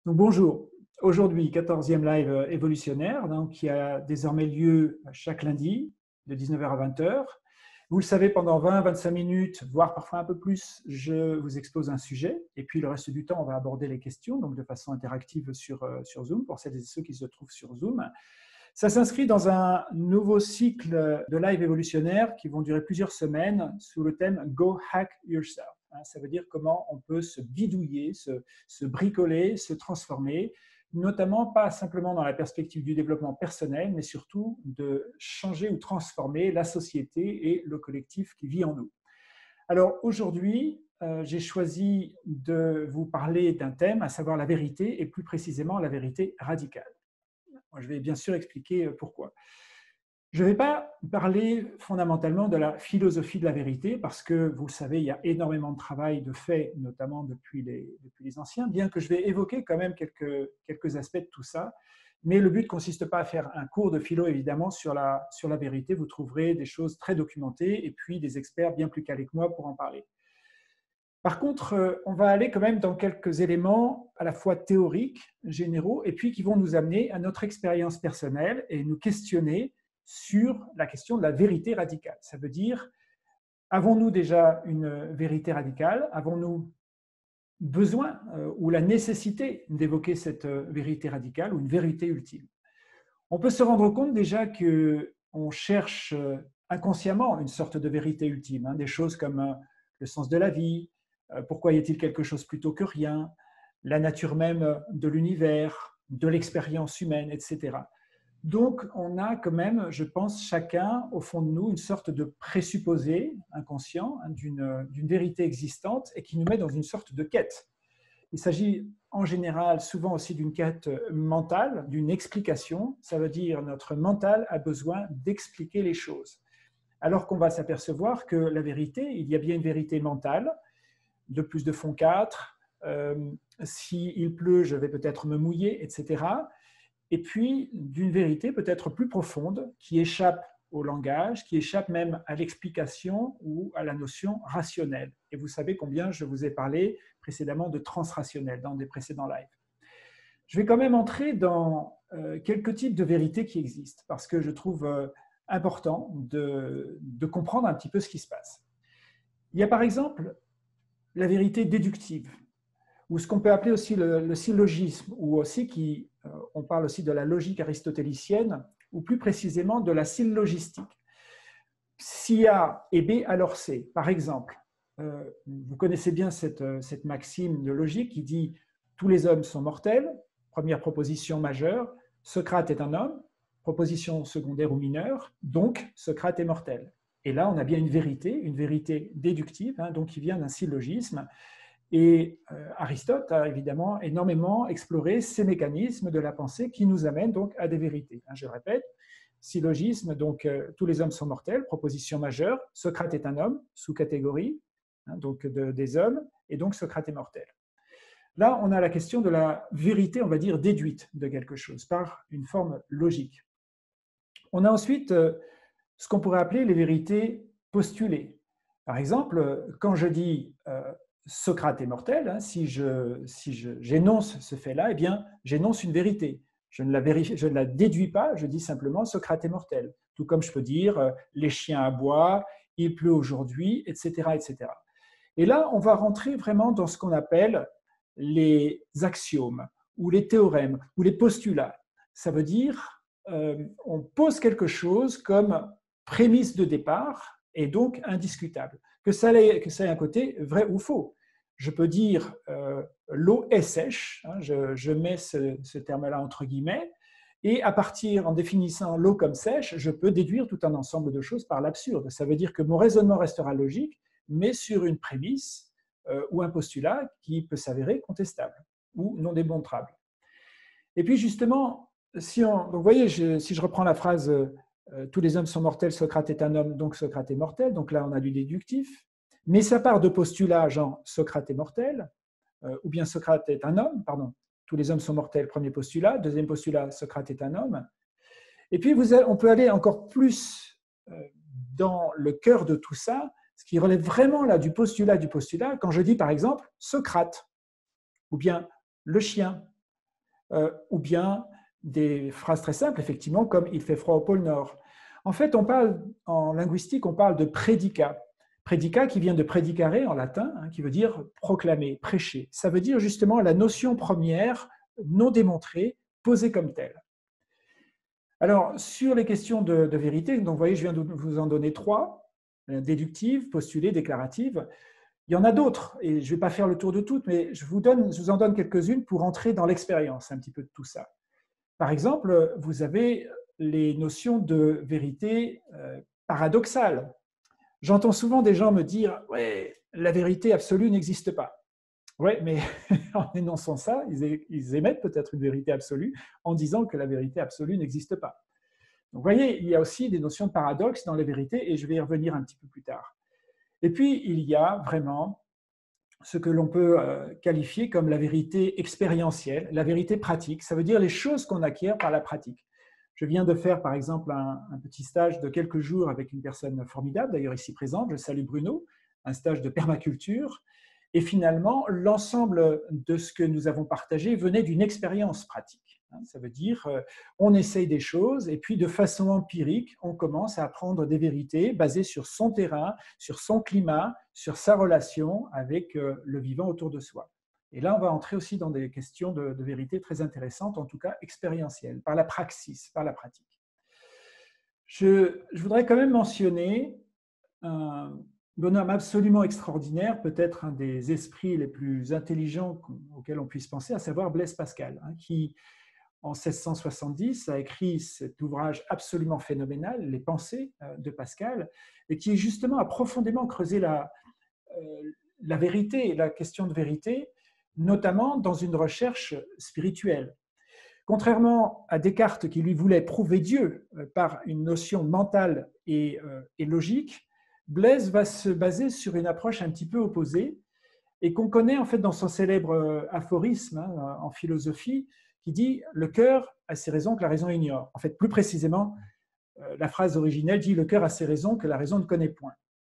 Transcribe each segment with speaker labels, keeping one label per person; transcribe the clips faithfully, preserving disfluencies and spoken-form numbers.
Speaker 1: Donc, bonjour. Aujourd'hui, quatorzième live évolutionnaire, donc, qui a désormais lieu chaque lundi de dix-neuf heures à vingt heures. Vous le savez, pendant vingt à vingt-cinq minutes, voire parfois un peu plus, je vous expose un sujet. Et puis, le reste du temps, on va aborder les questions, donc de façon interactive sur, sur Zoom, pour celles et ceux qui se trouvent sur Zoom. Ça s'inscrit dans un nouveau cycle de live évolutionnaire qui vont durer plusieurs semaines sous le thème Go Hack Yourself. Ça veut dire comment on peut se bidouiller, se, se bricoler, se transformer, notamment pas simplement dans la perspective du développement personnel, mais surtout de changer ou transformer la société et le collectif qui vit en nous. Alors aujourd'hui, euh, j'ai choisi de vous parler d'un thème, à savoir la vérité, et plus précisément la vérité radicale. Je vais bien sûr expliquer pourquoi. Je ne vais pas parler fondamentalement de la philosophie de la vérité, parce que, vous le savez, il y a énormément de travail de fait, notamment depuis les, depuis les anciens, bien que je vais évoquer quand même quelques, quelques aspects de tout ça. Mais le but ne consiste pas à faire un cours de philo, évidemment, sur la, sur la vérité. Vous trouverez des choses très documentées et puis des experts bien plus calés que moi pour en parler. Par contre, on va aller quand même dans quelques éléments à la fois théoriques, généraux, et puis qui vont nous amener à notre expérience personnelle et nous questionner sur la question de la vérité radicale. Ça veut dire, avons-nous déjà une vérité radicale? Avons-nous besoin euh, ou la nécessité d'évoquer cette vérité radicale ou une vérité ultime? On peut se rendre compte déjà qu'on cherche inconsciemment une sorte de vérité ultime, hein, des choses comme le sens de la vie, pourquoi y a-t-il quelque chose plutôt que rien, la nature même de l'univers, de l'expérience humaine, et cetera. Donc, on a quand même, je pense, chacun, au fond de nous, une sorte de présupposé inconscient hein, d'une, d'une vérité existante et qui nous met dans une sorte de quête. Il s'agit en général souvent aussi d'une quête mentale, d'une explication. Ça veut dire notre mental a besoin d'expliquer les choses. Alors qu'on va s'apercevoir que la vérité, il y a bien une vérité mentale, deux plus deux font quatre, euh, s'il pleut, je vais peut-être me mouiller, et cetera. Et puis d'une vérité peut-être plus profonde qui échappe au langage, qui échappe même à l'explication ou à la notion rationnelle. Et vous savez combien je vous ai parlé précédemment de transrationnel dans des précédents lives. Je vais quand même entrer dans euh, quelques types de vérités qui existent, parce que je trouve euh, important de, de comprendre un petit peu ce qui se passe. Il y a par exemple la vérité déductive, ou ce qu'on peut appeler aussi le, le syllogisme, ou aussi qui, euh, on parle aussi de la logique aristotélicienne, ou plus précisément de la syllogistique. Si A est B, alors C. Par exemple, euh, vous connaissez bien cette, cette maxime de logique qui dit « tous les hommes sont mortels », première proposition majeure, « Socrate est un homme », proposition secondaire ou mineure, donc Socrate est mortel. Et là, on a bien une vérité, une vérité déductive, hein, donc qui vient d'un syllogisme. Et euh, Aristote a évidemment énormément exploré ces mécanismes de la pensée qui nous amènent donc à des vérités. Hein, je le répète, syllogisme, donc euh, tous les hommes sont mortels, proposition majeure, Socrate est un homme, sous-catégorie, hein, donc de, des hommes, et donc Socrate est mortel. Là, on a la question de la vérité, on va dire, déduite de quelque chose par une forme logique. On a ensuite euh, ce qu'on pourrait appeler les vérités postulées. Par exemple, quand je dis euh, Socrate est mortel, hein, si, je, si je, j'énonce ce fait-là, eh bien, j'énonce une vérité. Je ne, la vérifie, je ne la déduis pas, je dis simplement Socrate est mortel. Tout comme je peux dire euh, les chiens aboient, il pleut aujourd'hui, et cetera, et cetera. Et là, on va rentrer vraiment dans ce qu'on appelle les axiomes, ou les théorèmes, ou les postulats. Ça veut dire, euh, on pose quelque chose comme prémisse de départ, et donc indiscutable. Que ça ait, que ça ait un côté vrai ou faux. Je peux dire euh, l'eau est sèche, hein, je, je, mets ce, ce terme-là entre guillemets, et à partir, en définissant l'eau comme sèche, je peux déduire tout un ensemble de choses par l'absurde. Ça veut dire que mon raisonnement restera logique, mais sur une prémisse euh, ou un postulat qui peut s'avérer contestable ou non démontrable. Et puis justement, si on, donc vous voyez, je, si je reprends la phrase euh, « tous les hommes sont mortels, Socrate est un homme, donc Socrate est mortel », donc là on a du déductif, mais ça part de postulats genre « Socrate est mortel euh, » ou bien « Socrate est un homme », pardon, « tous les hommes sont mortels », premier postulat, deuxième postulat « Socrate est un homme ». Et puis vous avez, on peut aller encore plus euh, dans le cœur de tout ça, ce qui relève vraiment là du postulat du postulat, quand je dis par exemple « Socrate » ou bien « le chien » euh, ou bien des phrases très simples, effectivement, comme « il fait froid au pôle Nord ». En fait, on parle, en linguistique, on parle de prédicat. Prédicat qui vient de prédicare en latin, hein, qui veut dire proclamer, prêcher. Ça veut dire justement la notion première, non démontrée, posée comme telle. Alors, sur les questions de, de vérité, donc vous voyez, je viens de vous en donner trois, déductive, postulée, déclarative. Il y en a d'autres, et je ne vais pas faire le tour de toutes, mais je vous, donne, je vous en donne quelques-unes pour entrer dans l'expérience un petit peu de tout ça. Par exemple, vous avez les notions de vérité euh, paradoxale. J'entends souvent des gens me dire « ouais, la vérité absolue n'existe pas ». Oui, mais en énonçant ça, ils émettent peut-être une vérité absolue en disant que la vérité absolue n'existe pas. Donc, vous voyez, il y a aussi des notions de paradoxe dans les vérités, et je vais y revenir un petit peu plus tard. Et puis, il y a vraiment ce que l'on peut qualifier comme la vérité expérientielle, la vérité pratique. Ça veut dire les choses qu'on acquiert par la pratique. Je viens de faire, par exemple, un, un petit stage de quelques jours avec une personne formidable, d'ailleurs ici présente, je salue Bruno, un stage de permaculture. Et finalement, l'ensemble de ce que nous avons partagé venait d'une expérience pratique. Ça veut dire, on essaye des choses et puis de façon empirique, on commence à apprendre des vérités basées sur son terrain, sur son climat, sur sa relation avec le vivant autour de soi. Et là, on va entrer aussi dans des questions de, de vérité très intéressantes, en tout cas expérientielles, par la praxis, par la pratique. Je, je voudrais quand même mentionner un bonhomme absolument extraordinaire, peut-être un des esprits les plus intelligents auxquels on puisse penser, à savoir Blaise Pascal, hein, qui, en seize cent soixante-dix, a écrit cet ouvrage absolument phénoménal, Les Pensées de Pascal, et qui justement a profondément creusé la, la vérité, la question de vérité, notamment dans une recherche spirituelle. Contrairement à Descartes qui lui voulait prouver Dieu par une notion mentale et, et logique, Blaise va se baser sur une approche un petit peu opposée et qu'on connaît en fait dans son célèbre aphorisme hein, en philosophie qui dit « le cœur a ses raisons que la raison ignore ». En fait, plus précisément, la phrase originelle dit « le cœur a ses raisons que la raison ne connaît point ».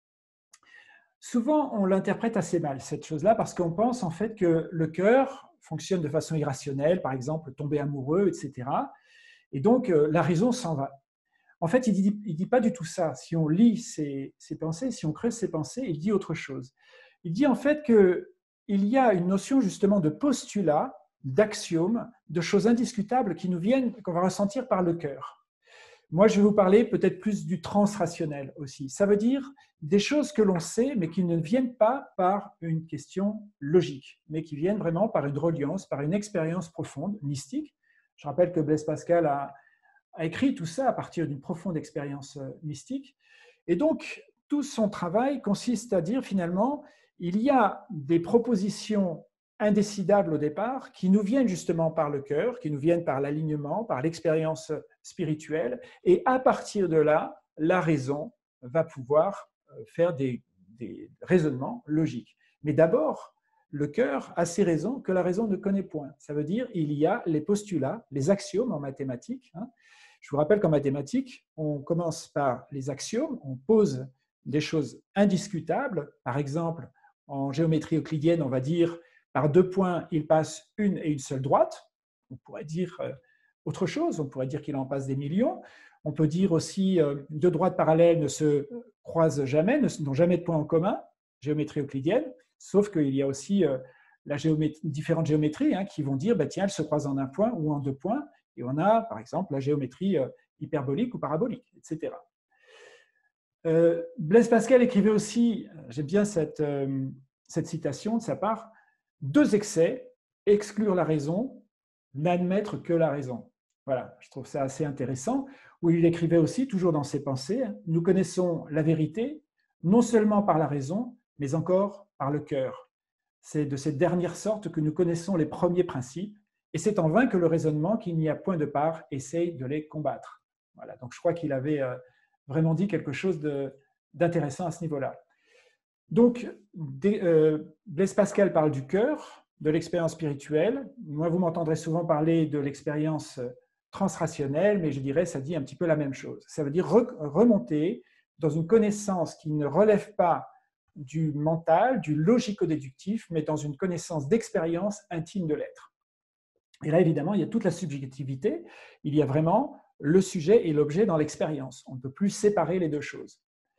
Speaker 1: Souvent, on l'interprète assez mal, cette chose-là, parce qu'on pense en fait que le cœur fonctionne de façon irrationnelle, par exemple tomber amoureux, et cetera. Et donc, la raison s'en va. En fait, il ne dit, il dit pas du tout ça. Si on lit ses, ses pensées, si on creuse ses pensées, il dit autre chose. Il dit en fait qu'il y a une notion justement de postulat, d'axiome, de choses indiscutables qui nous viennent, qu'on va ressentir par le cœur. Moi, je vais vous parler peut-être plus du transrationnel aussi. Ça veut dire des choses que l'on sait, mais qui ne viennent pas par une question logique, mais qui viennent vraiment par une reliance, par une expérience profonde, mystique. Je rappelle que Blaise Pascal a, a écrit tout ça à partir d'une profonde expérience mystique. Et donc, tout son travail consiste à dire finalement, il y a des propositions indécidables au départ, qui nous viennent justement par le cœur, qui nous viennent par l'alignement, par l'expérience spirituelle, et à partir de là, la raison va pouvoir faire des, des raisonnements logiques. Mais d'abord, le cœur a ses raisons que la raison ne connaît point. Ça veut dire il y a les postulats, les axiomes en mathématiques. Hein. Je vous rappelle qu'en mathématiques, on commence par les axiomes, on pose des choses indiscutables. Par exemple, en géométrie euclidienne, on va dire par deux points, il passe une et une seule droite. On pourrait dire autre chose, on pourrait dire qu'il en passe des millions. On peut dire aussi deux droites parallèles ne se croisent jamais, n'ont jamais de points en commun, géométrie euclidienne, sauf qu'il y a aussi la géométrie, différentes géométries hein, qui vont dire, bah, tiens, elles se croisent en un point ou en deux points, et on a, par exemple, la géométrie hyperbolique ou parabolique, et cetera. Euh, Blaise Pascal écrivait aussi, j'aime bien cette, euh, cette citation de sa part, deux excès, exclure la raison, n'admettre que la raison. Voilà, je trouve ça assez intéressant, où il écrivait aussi, toujours dans ses pensées, nous connaissons la vérité, non seulement par la raison, mais encore par le cœur. C'est de cette dernière sorte que nous connaissons les premiers principes, et c'est en vain que le raisonnement, qu'il n'y a point de part, essaye de les combattre. Voilà, donc je crois qu'il avait euh, vraiment dit quelque chose d'intéressant à ce niveau-là. Donc, euh, Blaise Pascal parle du cœur, de l'expérience spirituelle. Moi, vous m'entendrez souvent parler de l'expérience transrationnelle, mais je dirais ça dit un petit peu la même chose. Ça veut dire re remonter dans une connaissance qui ne relève pas du mental, du logico-déductif, mais dans une connaissance d'expérience intime de l'être. Et là, évidemment, il y a toute la subjectivité. Il y a vraiment le sujet et l'objet dans l'expérience. On ne peut plus séparer les deux choses.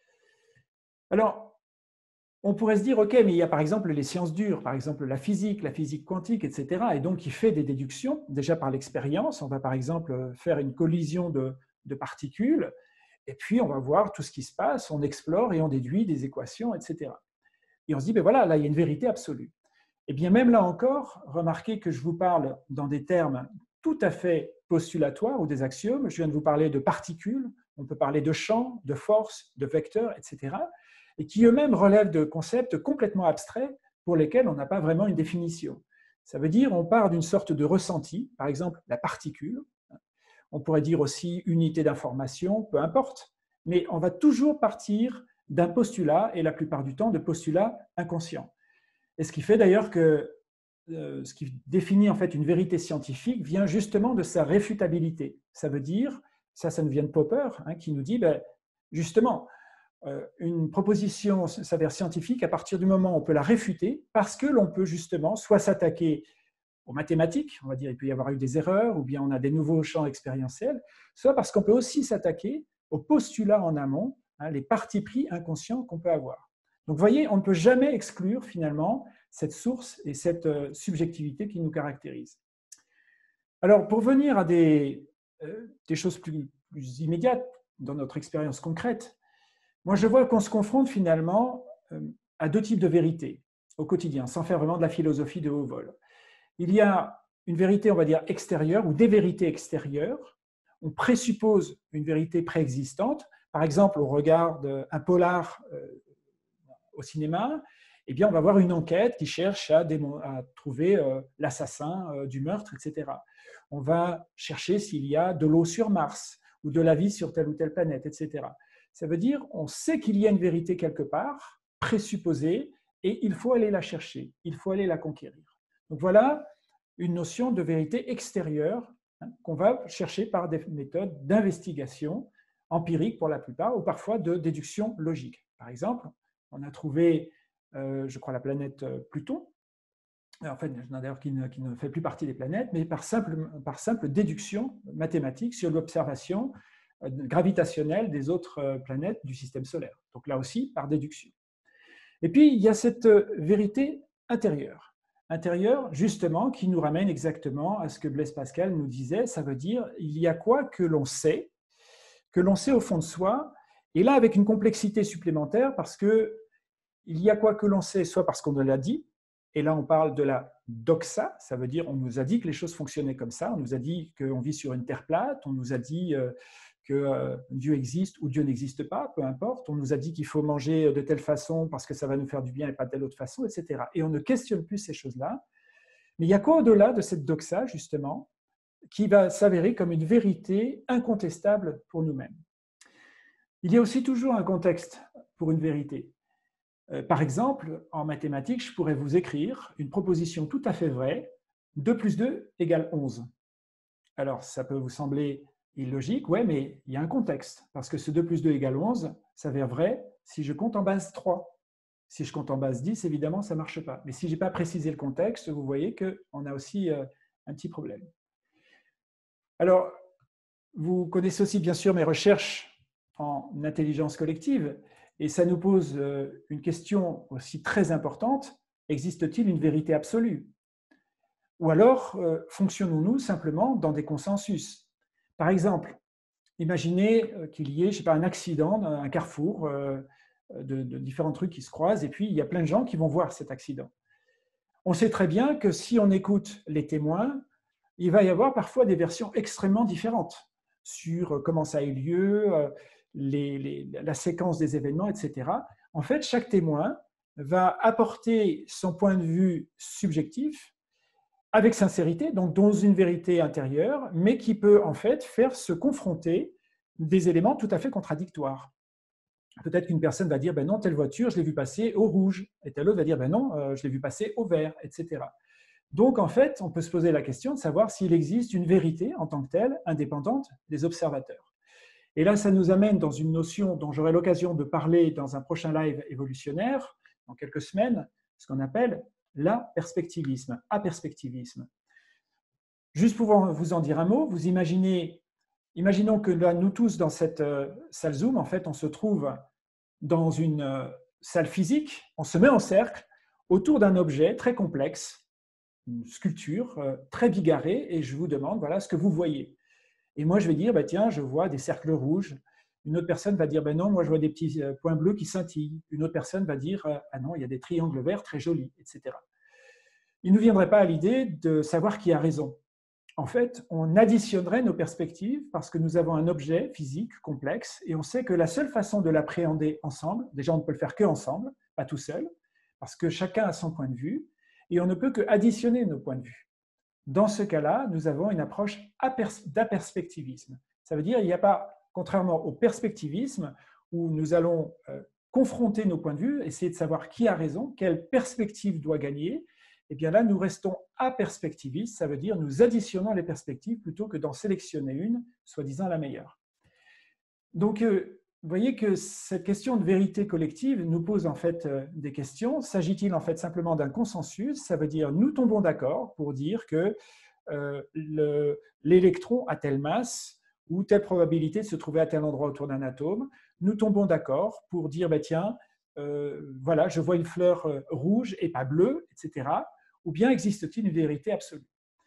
Speaker 1: Alors, on pourrait se dire, OK, mais il y a par exemple les sciences dures, par exemple la physique, la physique quantique, et cetera. Et donc, il fait des déductions, déjà par l'expérience. On va par exemple faire une collision de, de particules, et puis on va voir tout ce qui se passe, on explore et on déduit des équations, et cetera. Et on se dit, ben voilà, là, il y a une vérité absolue. Et bien, même là encore, remarquez que je vous parle dans des termes tout à fait postulatoires ou des axiomes. Je viens de vous parler de particules, on peut parler de champs, de forces, de vecteurs, et cetera, et qui eux-mêmes relèvent de concepts complètement abstraits pour lesquels on n'a pas vraiment une définition. Ça veut dire on part d'une sorte de ressenti, par exemple la particule, on pourrait dire aussi unité d'information, peu importe, mais on va toujours partir d'un postulat, et la plupart du temps de postulats inconscients. Et ce qui fait d'ailleurs que euh, ce qui définit en fait une vérité scientifique vient justement de sa réfutabilité. Ça veut dire, ça, ça nous vient de Popper, hein, qui nous dit, ben, justement, euh, une proposition s'avère scientifique à partir du moment où on peut la réfuter, parce que l'on peut justement soit s'attaquer aux mathématiques, on va dire il peut y avoir eu des erreurs, ou bien on a des nouveaux champs expérientiels, soit parce qu'on peut aussi s'attaquer aux postulats en amont, hein, les partis pris inconscients qu'on peut avoir. Donc vous voyez, on ne peut jamais exclure finalement cette source et cette subjectivité qui nous caractérise. Alors pour venir à des, euh, des choses plus, plus immédiates dans notre expérience concrète, moi je vois qu'on se confronte finalement euh, à deux types de vérités au quotidien, sans faire vraiment de la philosophie de haut vol. Il y a une vérité, on va dire, extérieure ou des vérités extérieures. On présuppose une vérité préexistante. Par exemple, on regarde un polar au cinéma, eh bien, on va voir une enquête qui cherche à, à trouver l'assassin du meurtre, et cetera. On va chercher s'il y a de l'eau sur Mars ou de la vie sur telle ou telle planète, et cetera. Ça veut dire on sait qu'il y a une vérité quelque part, présupposée, et il faut aller la chercher, il faut aller la conquérir. Donc voilà une notion de vérité extérieure, hein, qu'on va chercher par des méthodes d'investigation empirique pour la plupart, ou parfois de déduction logique. Par exemple, on a trouvé, euh, je crois, la planète Pluton, en fait, d'ailleurs, qui ne, qui ne fait plus partie des planètes, mais par simple, par simple déduction mathématique sur l'observation gravitationnelle des autres planètes du système solaire. Donc là aussi, par déduction. Et puis, il y a cette vérité intérieure. Intérieure, justement, qui nous ramène exactement à ce que Blaise Pascal nous disait, ça veut dire, il y a quoi que l'on sait, que l'on sait au fond de soi, et là, avec une complexité supplémentaire, parce que il y a quoi que l'on sait, soit parce qu'on nous l'a dit, et là on parle de la doxa, ça veut dire on nous a dit que les choses fonctionnaient comme ça, on nous a dit qu'on vit sur une terre plate, on nous a dit que Dieu existe ou Dieu n'existe pas, peu importe, on nous a dit qu'il faut manger de telle façon parce que ça va nous faire du bien et pas de telle autre façon, et cetera. Et on ne questionne plus ces choses-là. Mais il y a quoi au-delà de cette doxa, justement, qui va s'avérer comme une vérité incontestable pour nous-mêmes. Il y a aussi toujours un contexte pour une vérité. Par exemple, en mathématiques, je pourrais vous écrire une proposition tout à fait vraie, deux plus deux égale onze. Alors, ça peut vous sembler illogique, ouais, mais il y a un contexte, parce que ce deux plus deux égale onze s'avère vrai si je compte en base trois. Si je compte en base dix, évidemment, ça ne marche pas. Mais si je n'ai pas précisé le contexte, vous voyez qu'on a aussi un petit problème. Alors, vous connaissez aussi bien sûr mes recherches en intelligence collective, et ça nous pose une question aussi très importante. Existe-t-il une vérité absolue? Ou alors, fonctionnons-nous simplement dans des consensus? Par exemple, imaginez qu'il y ait, je sais pas, un accident, un carrefour, de, de différents trucs qui se croisent, et puis il y a plein de gens qui vont voir cet accident. On sait très bien que si on écoute les témoins, il va y avoir parfois des versions extrêmement différentes sur comment ça a eu lieu, les, les, la séquence des événements, et cetera. En fait, chaque témoin va apporter son point de vue subjectif avec sincérité, donc dans une vérité intérieure, mais qui peut en fait faire se confronter des éléments tout à fait contradictoires. Peut-être qu'une personne va dire, ben non, telle voiture, je l'ai vue passer au rouge, et telle autre va dire, ben non, je l'ai vue passer au vert, et cetera. Donc, en fait, on peut se poser la question de savoir s'il existe une vérité en tant que telle, indépendante des observateurs. Et là, ça nous amène dans une notion dont j'aurai l'occasion de parler dans un prochain live évolutionnaire, dans quelques semaines, ce qu'on appelle l'aperspectivisme, aperspectivisme. Juste pour vous en dire un mot, vous imaginez, imaginons que là, nous tous dans cette salle Zoom, en fait, on se trouve dans une salle physique, on se met en cercle autour d'un objet très complexe, une sculpture très bigarrée, et je vous demande, voilà ce que vous voyez. Et moi, je vais dire, bah, tiens, je vois des cercles rouges. Une autre personne va dire, ben non, moi, je vois des petits points bleus qui scintillent. Une autre personne va dire, ah non, il y a des triangles verts très jolis, et cetera. Il ne nous viendrait pas à l'idée de savoir qui a raison. En fait, on additionnerait nos perspectives parce que nous avons un objet physique complexe et on sait que la seule façon de l'appréhender ensemble, déjà on ne peut le faire que ensemble, pas tout seul, parce que chacun a son point de vue et on ne peut que additionner nos points de vue. Dans ce cas-là, nous avons une approche d'aperspectivisme. Ça veut dire qu'il n'y a pas, contrairement au perspectivisme, où nous allons euh, confronter nos points de vue, essayer de savoir qui a raison, quelle perspective doit gagner. Eh bien là, nous restons aperspectivistes, ça veut dire nous additionnons les perspectives plutôt que d'en sélectionner une, soi-disant la meilleure. Donc, euh, vous voyez que cette question de vérité collective nous pose en fait euh, des questions. S'agit-il en fait simplement d'un consensus? Ça veut dire nous tombons d'accord pour dire que euh, l'électron a telle masse ou telle probabilité de se trouver à tel endroit autour d'un atome. Nous tombons d'accord pour dire, bah, tiens, euh, voilà, je vois une fleur euh, rouge et pas bleue, et cetera. Ou bien existe-t-il une vérité absolue?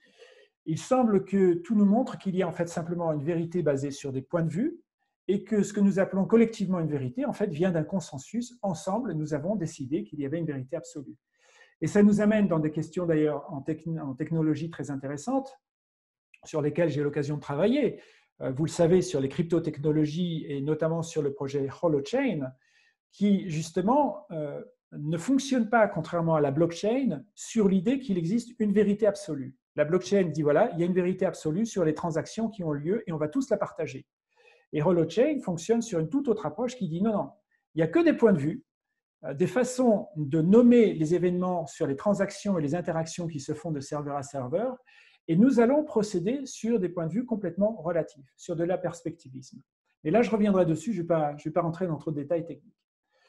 Speaker 1: Il semble que tout nous montre qu'il y a en fait simplement une vérité basée sur des points de vue et que ce que nous appelons collectivement une vérité, en fait, vient d'un consensus. Ensemble, nous avons décidé qu'il y avait une vérité absolue. Et ça nous amène dans des questions d'ailleurs en, en technologie très intéressantes sur lesquelles j'ai l'occasion de travailler. Vous le savez, sur les cryptotechnologies et notamment sur le projet Holochain, qui justement euh, ne fonctionne pas, contrairement à la blockchain, sur l'idée qu'il existe une vérité absolue. La blockchain dit, voilà, il y a une vérité absolue sur les transactions qui ont lieu et on va tous la partager. Et Holochain fonctionne sur une toute autre approche qui dit, non, non, il n'y a que des points de vue, des façons de nommer les événements sur les transactions et les interactions qui se font de serveur à serveur, et nous allons procéder sur des points de vue complètement relatifs, sur de l'aperspectivisme. Et là, je reviendrai dessus, je ne vais pas, je vais pas rentrer dans trop de détails techniques.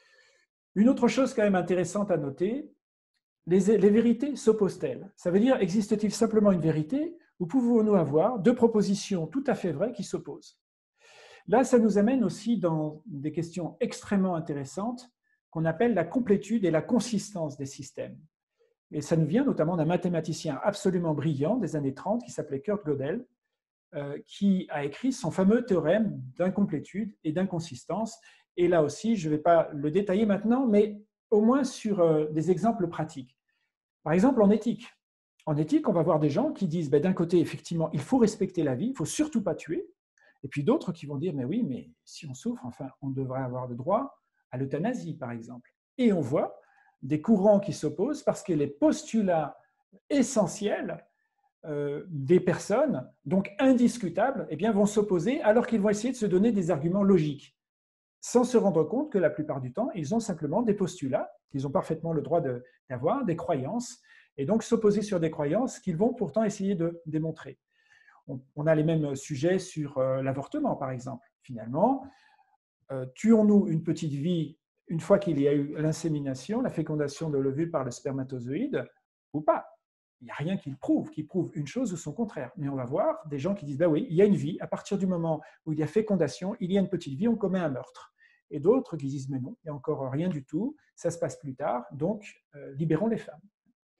Speaker 1: Une autre chose quand même intéressante à noter, les, les vérités s'opposent-elles? Ça veut dire, existe-t-il simplement une vérité ou pouvons-nous avoir deux propositions tout à fait vraies qui s'opposent? Là, ça nous amène aussi dans des questions extrêmement intéressantes qu'on appelle la complétude et la consistance des systèmes. Et ça nous vient notamment d'un mathématicien absolument brillant des années trente qui s'appelait Kurt Gödel, euh, qui a écrit son fameux théorème d'incomplétude et d'inconsistance. Et là aussi, je ne vais pas le détailler maintenant, mais au moins sur euh, des exemples pratiques. Par exemple, en éthique. En éthique, on va voir des gens qui disent, ben, d'un côté, effectivement, il faut respecter la vie, il ne faut surtout pas tuer. Et puis d'autres qui vont dire, mais oui, mais si on souffre, enfin, on devrait avoir le droit à l'euthanasie, par exemple. Et on voit des courants qui s'opposent parce que les postulats essentiels euh, des personnes, donc indiscutables, eh bien, vont s'opposer alors qu'ils vont essayer de se donner des arguments logiques, sans se rendre compte que la plupart du temps, ils ont simplement des postulats qu'ils ont parfaitement le droit d'avoir, de, des croyances, et donc s'opposer sur des croyances qu'ils vont pourtant essayer de démontrer. On, on a les mêmes sujets sur euh, l'avortement, par exemple. Finalement, euh, tuons-nous une petite vie une fois qu'il y a eu l'insémination, la fécondation de l'ovule par le spermatozoïde, ou pas? Il n'y a rien qui le prouve, qui prouve une chose ou son contraire. Mais on va voir des gens qui disent, ben oui, il y a une vie, à partir du moment où il y a fécondation, il y a une petite vie, on commet un meurtre. Et d'autres qui disent, mais non, il n'y a encore rien du tout, ça se passe plus tard, donc euh, libérons les femmes.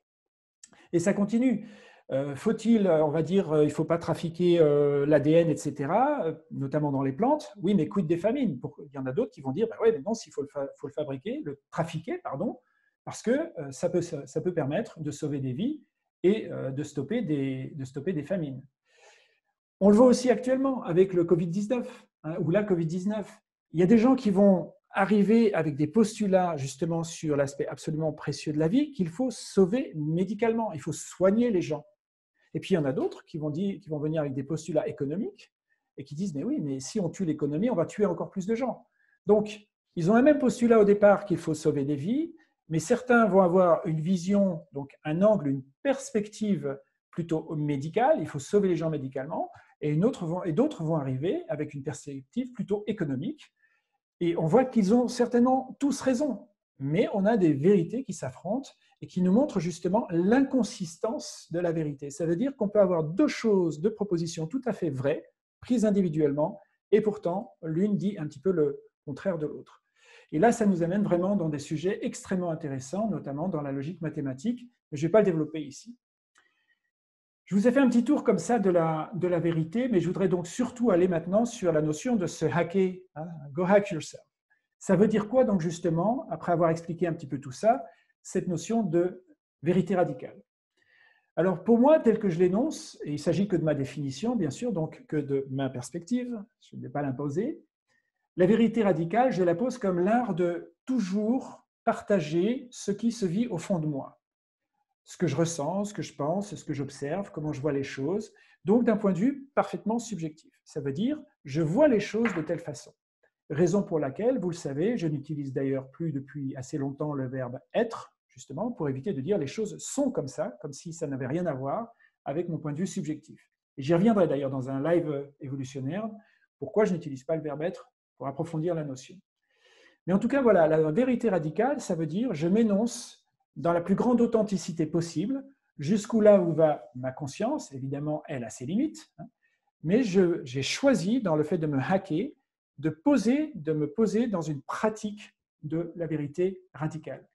Speaker 1: Et ça continue. Euh, faut-il, on va dire, euh, il ne faut pas trafiquer euh, l'A D N, et cetera, euh, notamment dans les plantes. Oui, mais quid des famines? Pour, il y en a d'autres qui vont dire, bah ouais, mais non, s'il faut le, fa faut le fabriquer, le trafiquer, pardon, parce que euh, ça, peut, ça peut permettre de sauver des vies et euh, de, stopper des, de stopper des famines. On le voit aussi actuellement avec le Covid dix-neuf, hein, ou la Covid dix-neuf. Il y a des gens qui vont arriver avec des postulats justement sur l'aspect absolument précieux de la vie qu'il faut sauver médicalement, il faut soigner les gens. Et puis il y en a d'autres qui vont dire, qui vont venir avec des postulats économiques et qui disent mais oui, mais si on tue l'économie, on va tuer encore plus de gens. Donc ils ont un même postulat au départ qu'il faut sauver des vies, mais certains vont avoir une vision, donc un angle, une perspective plutôt médicale, il faut sauver les gens médicalement, et d'autres vont, et d'autres vont arriver avec une perspective plutôt économique. Et on voit qu'ils ont certainement tous raison. mais on a des vérités qui s'affrontent et qui nous montrent justement l'inconsistance de la vérité. Ça veut dire qu'on peut avoir deux choses, deux propositions tout à fait vraies, prises individuellement, et pourtant l'une dit un petit peu le contraire de l'autre. Et là, ça nous amène vraiment dans des sujets extrêmement intéressants, notamment dans la logique mathématique, mais je ne vais pas le développer ici. Je vous ai fait un petit tour comme ça de la, de la vérité, mais je voudrais donc surtout aller maintenant sur la notion de se hacker, hein, go hack yourself. Ça veut dire quoi donc justement, après avoir expliqué un petit peu tout ça, cette notion de vérité radicale? Alors pour moi, tel que je l'énonce, et il ne s'agit que de ma définition, bien sûr, donc que de ma perspective, je ne vais pas l'imposer, la vérité radicale, je la pose comme l'art de toujours partager ce qui se vit au fond de moi. Ce que je ressens, ce que je pense, ce que j'observe, comment je vois les choses, donc d'un point de vue parfaitement subjectif. Ça veut dire, je vois les choses de telle façon. Raison pour laquelle, vous le savez, je n'utilise d'ailleurs plus depuis assez longtemps le verbe être, justement, pour éviter de dire les choses sont comme ça, comme si ça n'avait rien à voir avec mon point de vue subjectif. Et j'y reviendrai d'ailleurs dans un live évolutionnaire, pourquoi je n'utilise pas le verbe être pour approfondir la notion. Mais en tout cas, voilà, la vérité radicale, ça veut dire je m'énonce dans la plus grande authenticité possible, jusqu'où là où va ma conscience, évidemment, elle a ses limites, hein, mais j'ai choisi, dans le fait de me hacker, de, poser, de me poser dans une pratique de la vérité radicale.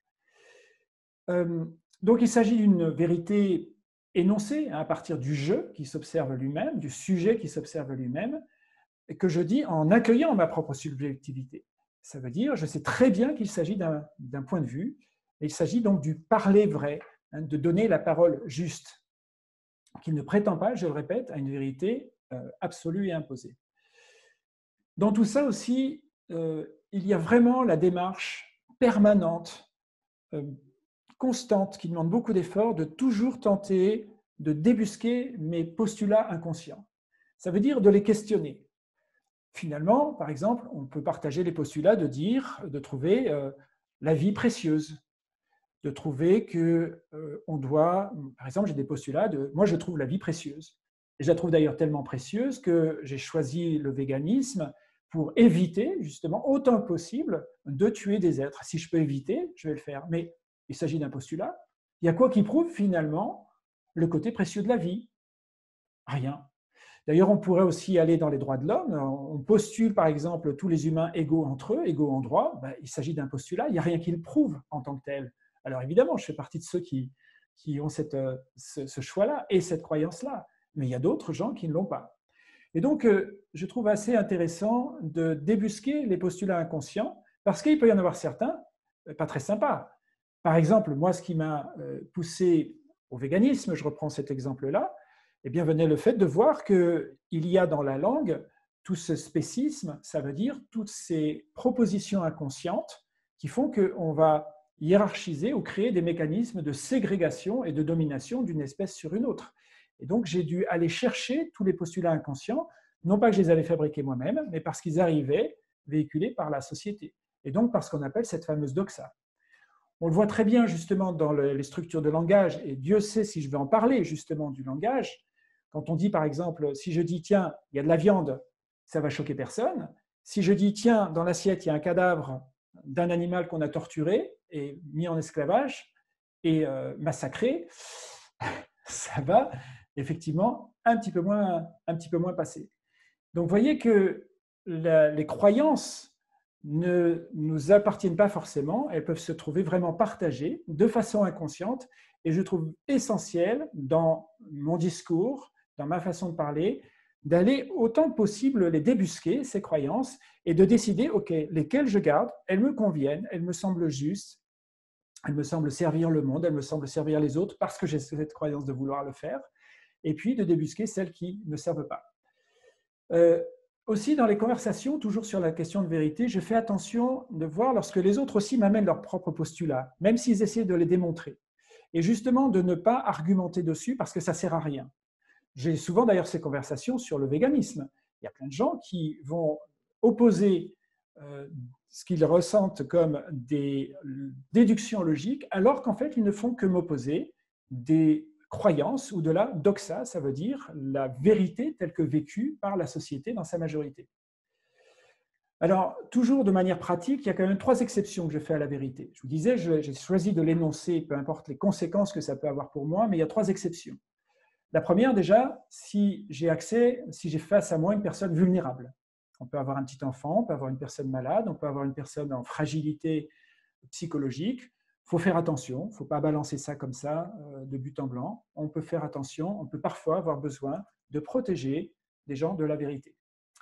Speaker 1: Euh, donc, il s'agit d'une vérité énoncée hein, à partir du je qui s'observe lui-même, du sujet qui s'observe lui-même, et que je dis en accueillant ma propre subjectivité. Ça veut dire, je sais très bien qu'il s'agit d'un point de vue, et il s'agit donc du parler vrai, hein, de donner la parole juste, qui ne prétend pas, je le répète, à une vérité euh, absolue et imposée. Dans tout ça aussi, euh, il y a vraiment la démarche permanente, euh, constante, qui demande beaucoup d'efforts, de toujours tenter de débusquer mes postulats inconscients. Ça veut dire de les questionner. Finalement, par exemple, on peut partager les postulats de dire, de trouver euh, la vie précieuse, de trouver que euh, on doit, par exemple, j'ai des postulats de, moi je trouve la vie précieuse. Et je la trouve d'ailleurs tellement précieuse que j'ai choisi le véganisme pour éviter, justement, autant que possible, de tuer des êtres. Si je peux éviter, je vais le faire. Mais il s'agit d'un postulat. Il y a quoi qui prouve finalement le côté précieux de la vie? Rien. D'ailleurs, on pourrait aussi aller dans les droits de l'homme. On postule, par exemple, tous les humains égaux entre eux, égaux en droit. Ben, il s'agit d'un postulat. Il n'y a rien qui le prouve en tant que tel. Alors évidemment, je fais partie de ceux qui, qui ont cette, ce, ce choix-là et cette croyance-là. Mais il y a d'autres gens qui ne l'ont pas. Et donc, euh, je trouve assez intéressant de débusquer les postulats inconscients parce qu'il peut y en avoir certains euh, pas très sympas. Par exemple, moi, ce qui m'a euh, poussé au véganisme, je reprends cet exemple-là, eh bien, venait le fait de voir qu'il y a dans la langue tout ce spécisme, ça veut dire toutes ces propositions inconscientes qui font qu'on va hiérarchiser ou créer des mécanismes de ségrégation et de domination d'une espèce sur une autre. Et donc, j'ai dû aller chercher tous les postulats inconscients, non pas que je les avais fabriqués moi-même, mais parce qu'ils arrivaient véhiculés par la société, et donc par ce qu'on appelle cette fameuse doxa. On le voit très bien justement dans les structures de langage, et Dieu sait si je vais en parler justement du langage. Quand on dit par exemple, si je dis tiens, il y a de la viande, ça va choquer personne. Si je dis tiens, dans l'assiette, il y a un cadavre d'un animal qu'on a torturé et mis en esclavage et euh, massacré, ça va effectivement un petit peu moins, un petit peu moins passer. Donc vous voyez que la, les croyances ne nous appartiennent pas forcément, elles peuvent se trouver vraiment partagées de façon inconsciente, et je trouve essentiel dans mon discours, dans ma façon de parler, d'aller autant que possible les débusquer, ces croyances, et de décider, OK, lesquelles je garde, elles me conviennent, elles me semblent justes, elles me semblent servir le monde, elles me semblent servir les autres parce que j'ai cette croyance de vouloir le faire, et puis de débusquer celles qui ne servent pas. Euh, aussi, dans les conversations, toujours sur la question de vérité, je fais attention de voir lorsque les autres aussi m'amènent leurs propres postulats, même s'ils essaient de les démontrer. Et justement, de ne pas argumenter dessus parce que ça ne sert à rien. J'ai souvent d'ailleurs ces conversations sur le véganisme. Il y a plein de gens qui vont opposer euh, ce qu'ils ressentent comme des déductions logiques, alors qu'en fait, ils ne font que m'opposer des croyance ou de la doxa, ça veut dire la vérité telle que vécue par la société dans sa majorité. Alors, toujours de manière pratique, il y a quand même trois exceptions que je fais à la vérité. Je vous disais, j'ai choisi de l'énoncer, peu importe les conséquences que ça peut avoir pour moi, mais il y a trois exceptions. La première, déjà, si j'ai accès, si j'ai face à moi une personne vulnérable. On peut avoir un petit enfant, on peut avoir une personne malade, on peut avoir une personne en fragilité psychologique. Il faut faire attention, il ne faut pas balancer ça comme ça, euh, de but en blanc. On peut faire attention, on peut parfois avoir besoin de protéger des gens de la vérité.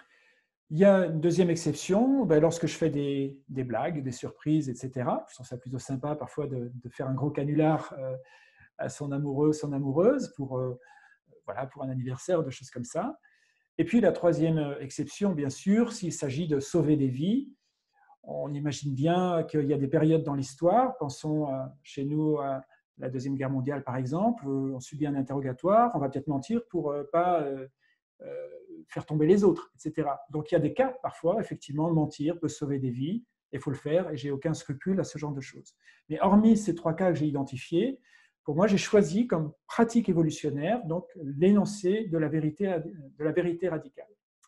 Speaker 1: Il y a une deuxième exception, ben lorsque je fais des, des blagues, des surprises, et cetera. Je trouve ça plutôt sympa parfois de, de faire un gros canular euh, à son amoureux, son amoureuse, pour, euh, voilà, pour un anniversaire, des choses comme ça. Et puis la troisième exception, bien sûr, s'il s'agit de sauver des vies. On imagine bien qu'il y a des périodes dans l'histoire, pensons euh, chez nous à la Deuxième Guerre mondiale par exemple, on subit un interrogatoire, on va peut-être mentir pour ne pas euh, euh, faire tomber les autres, et cetera. Donc il y a des cas parfois, effectivement, mentir peut sauver des vies, et il faut le faire, et j'ai aucun scrupule à ce genre de choses. Mais hormis ces trois cas que j'ai identifiés, pour moi, j'ai choisi comme pratique évolutionnaire donc l'énoncé de la vérité, de la vérité radicale.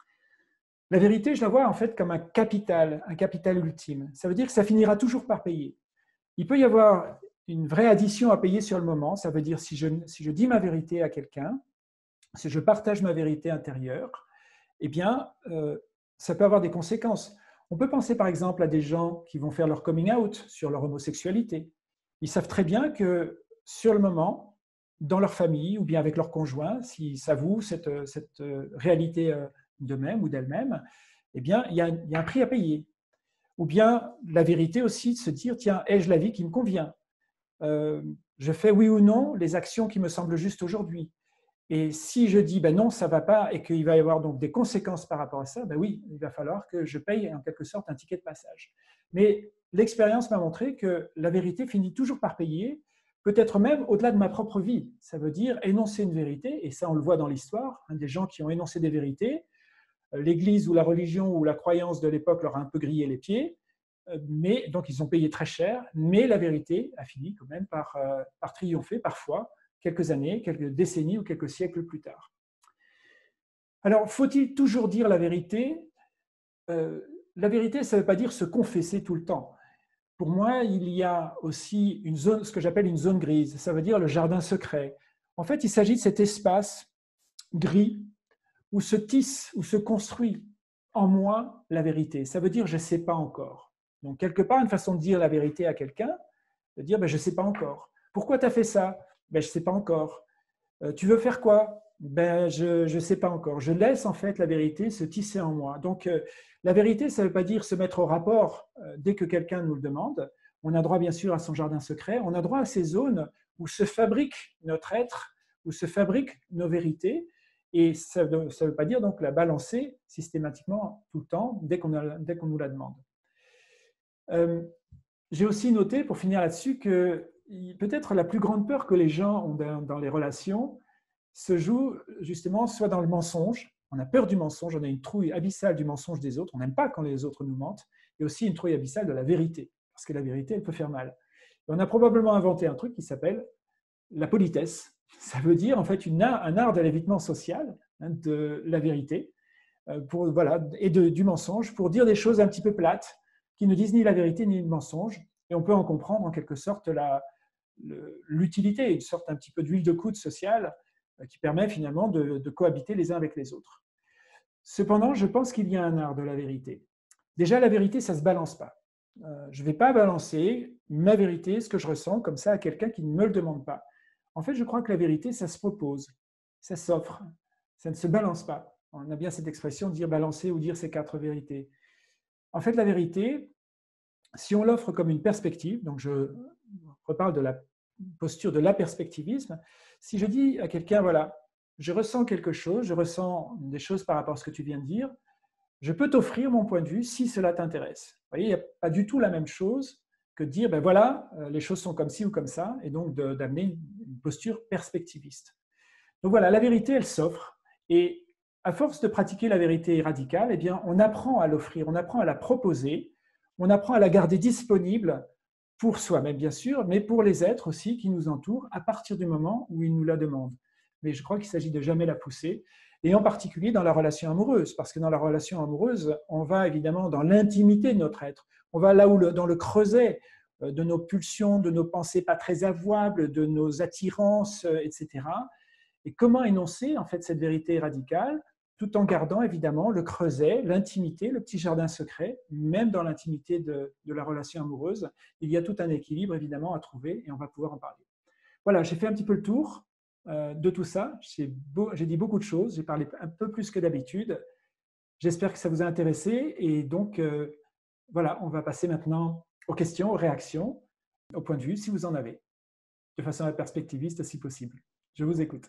Speaker 1: La vérité, je la vois en fait comme un capital, un capital ultime. Ça veut dire que ça finira toujours par payer. Il peut y avoir une vraie addition à payer sur le moment. Ça veut dire si je, si je dis ma vérité à quelqu'un, si je partage ma vérité intérieure, eh bien, euh, ça peut avoir des conséquences. On peut penser par exemple à des gens qui vont faire leur coming out sur leur homosexualité. Ils savent très bien que sur le moment, dans leur famille ou bien avec leur conjoint, s'ils s'avouent cette, cette réalité d'eux-mêmes ou d'elles-mêmes, eh bien, il y, a, il y a un prix à payer. Ou bien la vérité aussi de se dire, tiens, ai-je la vie qui me convient? euh, Je fais oui ou non les actions qui me semblent justes aujourd'hui. Et si je dis ben non, ça ne va pas et qu'il va y avoir donc des conséquences par rapport à ça, ben oui, il va falloir que je paye en quelque sorte un ticket de passage. Mais l'expérience m'a montré que la vérité finit toujours par payer, peut-être même au-delà de ma propre vie. Ça veut dire énoncer une vérité, et ça on le voit dans l'histoire, hein, des gens qui ont énoncé des vérités, l'Église ou la religion ou la croyance de l'époque leur a un peu grillé les pieds, mais donc ils ont payé très cher, mais la vérité a fini quand même par, par triompher parfois, quelques années, quelques décennies ou quelques siècles plus tard. Alors, faut-il toujours dire la vérité? euh, La vérité, ça ne veut pas dire se confesser tout le temps. Pour moi, il y a aussi une zone, ce que j'appelle une zone grise, ça veut dire le jardin secret. En fait, il s'agit de cet espace gris où se tisse, où se construit en moi la vérité. Ça veut dire je ne sais pas encore. Donc, quelque part, une façon de dire la vérité à quelqu'un, de dire ben, je ne sais pas encore. Pourquoi tu as fait ça? Ben, je ne sais pas encore. Euh, tu veux faire quoi? Ben, je ne sais pas encore. Je laisse en fait la vérité se tisser en moi. Donc, euh, la vérité, ça ne veut pas dire se mettre au rapport euh, dès que quelqu'un nous le demande. On a droit bien sûr à son jardin secret. On a droit à ces zones où se fabrique notre être, où se fabriquent nos vérités. Et ça ne veut pas dire donc la balancer systématiquement tout le temps dès qu'on dès qu'on nous la demande. Euh, J'ai aussi noté, pour finir là-dessus, que peut-être la plus grande peur que les gens ont dans, dans les relations se joue justement soit dans le mensonge. On a peur du mensonge, on a une trouille abyssale du mensonge des autres, on n'aime pas quand les autres nous mentent, et aussi une trouille abyssale de la vérité, parce que la vérité, elle peut faire mal. Et on a probablement inventé un truc qui s'appelle la politesse. Ça veut dire en fait une art, un art de l'évitement social, hein, de la vérité pour, voilà, et de, du mensonge, pour dire des choses un petit peu plates, qui ne disent ni la vérité ni le mensonge, et on peut en comprendre en quelque sorte l'utilité, une sorte un petit peu d'huile de coude sociale qui permet finalement de, de cohabiter les uns avec les autres. Cependant, je pense qu'il y a un art de la vérité. Déjà, la vérité, ça ne se balance pas. Euh, je ne vais pas balancer ma vérité, ce que je ressens, comme ça à quelqu'un qui ne me le demande pas. En fait, je crois que la vérité, ça se propose, ça s'offre, ça ne se balance pas. On a bien cette expression, dire balancer ou dire ces quatre vérités. En fait, la vérité, si on l'offre comme une perspective, donc je reparle de la posture de l'aperspectivisme, si je dis à quelqu'un, voilà, je ressens quelque chose, je ressens des choses par rapport à ce que tu viens de dire, je peux t'offrir mon point de vue si cela t'intéresse. Vous voyez, il n'y a pas du tout la même chose que de dire, ben voilà, les choses sont comme ci ou comme ça, et donc d'amener une posture perspectiviste. Donc voilà, la vérité, elle s'offre, et à force de pratiquer la vérité radicale, eh bien, on apprend à l'offrir, on apprend à la proposer, on apprend à la garder disponible pour soi-même, bien sûr, mais pour les êtres aussi qui nous entourent à partir du moment où ils nous la demandent. Mais je crois qu'il s'agit de jamais la pousser. et en particulier dans la relation amoureuse, parce que dans la relation amoureuse, on va évidemment dans l'intimité de notre être, on va là où le, dans le creuset de nos pulsions, de nos pensées pas très avouables, de nos attirances, et cetera. Et comment énoncer en fait cette vérité radicale, tout en gardant évidemment le creuset, l'intimité, le petit jardin secret, même dans l'intimité de, de la relation amoureuse, il y a tout un équilibre évidemment à trouver et on va pouvoir en parler. Voilà, j'ai fait un petit peu le tour euh, de tout ça. J'ai, beau, j'ai dit beaucoup de choses, j'ai parlé un peu plus que d'habitude. J'espère que ça vous a intéressé et donc euh, voilà, on va passer maintenant aux questions, aux réactions, au point de vue si vous en avez, de façon perspectiviste si possible. Je vous écoute.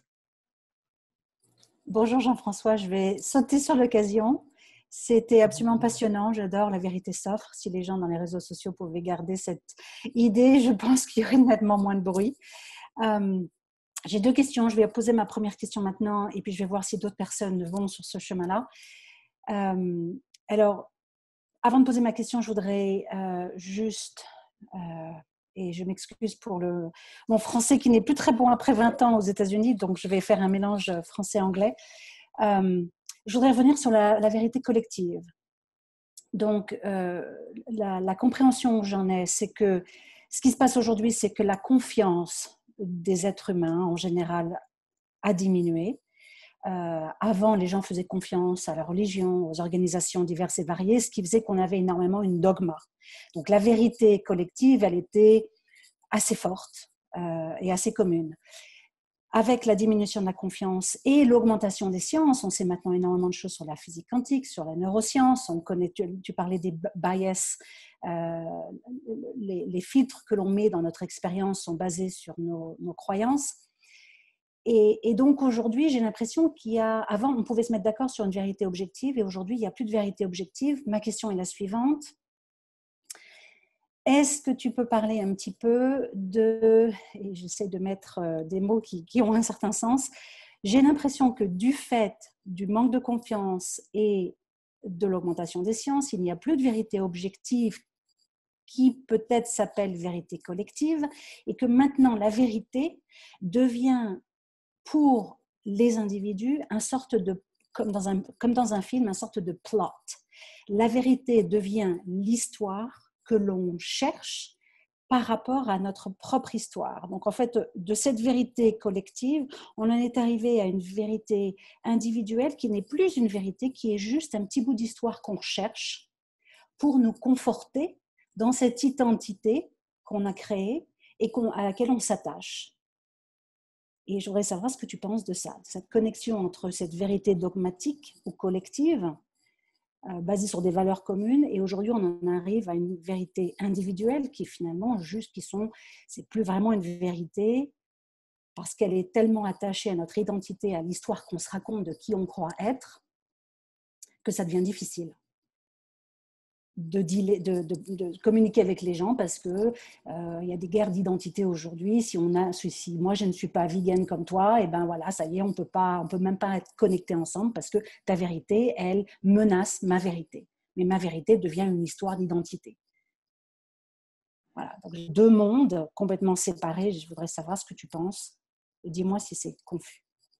Speaker 2: Bonjour Jean-François, je vais sauter sur l'occasion. C'était absolument passionnant, j'adore La vérité s'offre. Si les gens dans les réseaux sociaux pouvaient garder cette idée, je pense qu'il y aurait nettement moins de bruit. Euh, j'ai deux questions, je vais poser ma première question maintenant et puis je vais voir si d'autres personnes vont sur ce chemin-là. Euh, alors, avant de poser ma question, je voudrais euh, juste... Euh, et je m'excuse pour le, mon français qui n'est plus très bon après vingt ans aux États-Unis, donc je vais faire un mélange français-anglais. Euh, je voudrais revenir sur la, la vérité collective. Donc, euh, la, la compréhension que j'en ai, c'est que ce qui se passe aujourd'hui, c'est que la confiance des êtres humains, en général, a diminué. Euh, avant, les gens faisaient confiance à la religion, aux organisations diverses et variées, ce qui faisait qu'on avait énormément une dogma. Donc, la vérité collective, elle était assez forte euh, et assez commune. Avec la diminution de la confiance et l'augmentation des sciences, on sait maintenant énormément de choses sur la physique quantique, sur la neuroscience, on connaît, tu, tu parlais des bias, euh, les, les filtres que l'on met dans notre expérience sont basés sur nos, nos croyances. Et, et donc aujourd'hui, j'ai l'impression qu'il y a, avant on pouvait se mettre d'accord sur une vérité objective et aujourd'hui il n'y a plus de vérité objective. Ma question est la suivante. Est-ce que tu peux parler un petit peu de, et j'essaie de mettre des mots qui, qui ont un certain sens, j'ai l'impression que du fait du manque de confiance et de l'augmentation des sciences, il n'y a plus de vérité objective qui peut-être s'appelle vérité collective et que maintenant la vérité devient pour les individus une sorte de, comme dans un, comme dans un film, une sorte de plot. La vérité devient l'histoire que l'on cherche par rapport à notre propre histoire. Donc en fait, de cette vérité collective, on en est arrivé à une vérité individuelle qui n'est plus une vérité, qui est juste un petit bout d'histoire qu'on cherche pour nous conforter dans cette identité qu'on a créée et qu'on, à laquelle on s'attache. Et je voudrais savoir ce que tu penses de ça, cette connexion entre cette vérité dogmatique ou collective, euh, basée sur des valeurs communes, et aujourd'hui on en arrive à une vérité individuelle qui est finalement juste, qui sont, c'est plus vraiment une vérité parce qu'elle est tellement attachée à notre identité, à l'histoire qu'on se raconte de qui on croit être, que ça devient difficile. De, dealer, de, de, de communiquer avec les gens parce qu'il euh, y a des guerres d'identité aujourd'hui. Si, on a, si moi je ne suis pas vegan comme toi, et ben voilà, ça y est, on peut pas, on peut même pas être connectés ensemble parce que ta vérité, elle menace ma vérité. Mais ma vérité devient une histoire d'identité. Voilà, donc deux mondes complètement séparés. Je voudrais savoir ce que tu penses et dis-moi si c'est confus.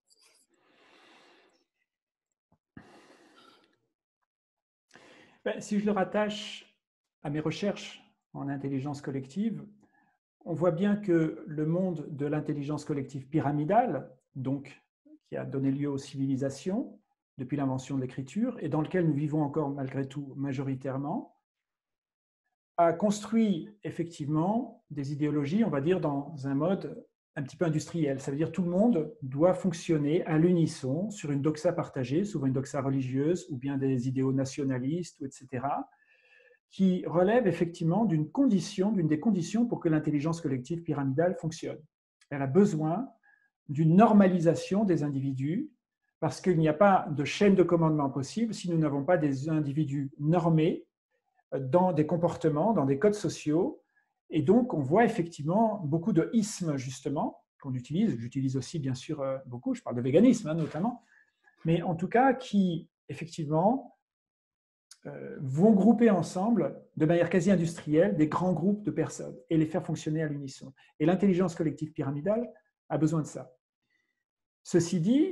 Speaker 1: Ben, si je le rattache à mes recherches en intelligence collective, on voit bien que le monde de l'intelligence collective pyramidale, donc qui a donné lieu aux civilisations depuis l'invention de l'écriture et dans lequel nous vivons encore malgré tout majoritairement, a construit effectivement des idéologies, on va dire, dans un mode un petit peu industriel. Ça veut dire que tout le monde doit fonctionner à l'unisson sur une doxa partagée, souvent une doxa religieuse ou bien des idéaux nationalistes, et cetera, qui relèvent effectivement d'une condition, d'une des conditions pour que l'intelligence collective pyramidale fonctionne. Elle a besoin d'une normalisation des individus parce qu'il n'y a pas de chaîne de commandement possible si nous n'avons pas des individus normés dans des comportements, dans des codes sociaux. Et donc, on voit effectivement beaucoup de ismes, justement, qu'on utilise. J'utilise aussi, bien sûr, beaucoup. Je parle de véganisme, hein, notamment. Mais en tout cas, qui, effectivement, euh, vont grouper ensemble, de manière quasi industrielle, des grands groupes de personnes et les faire fonctionner à l'unisson. Et l'intelligence collective pyramidale a besoin de ça. Ceci dit,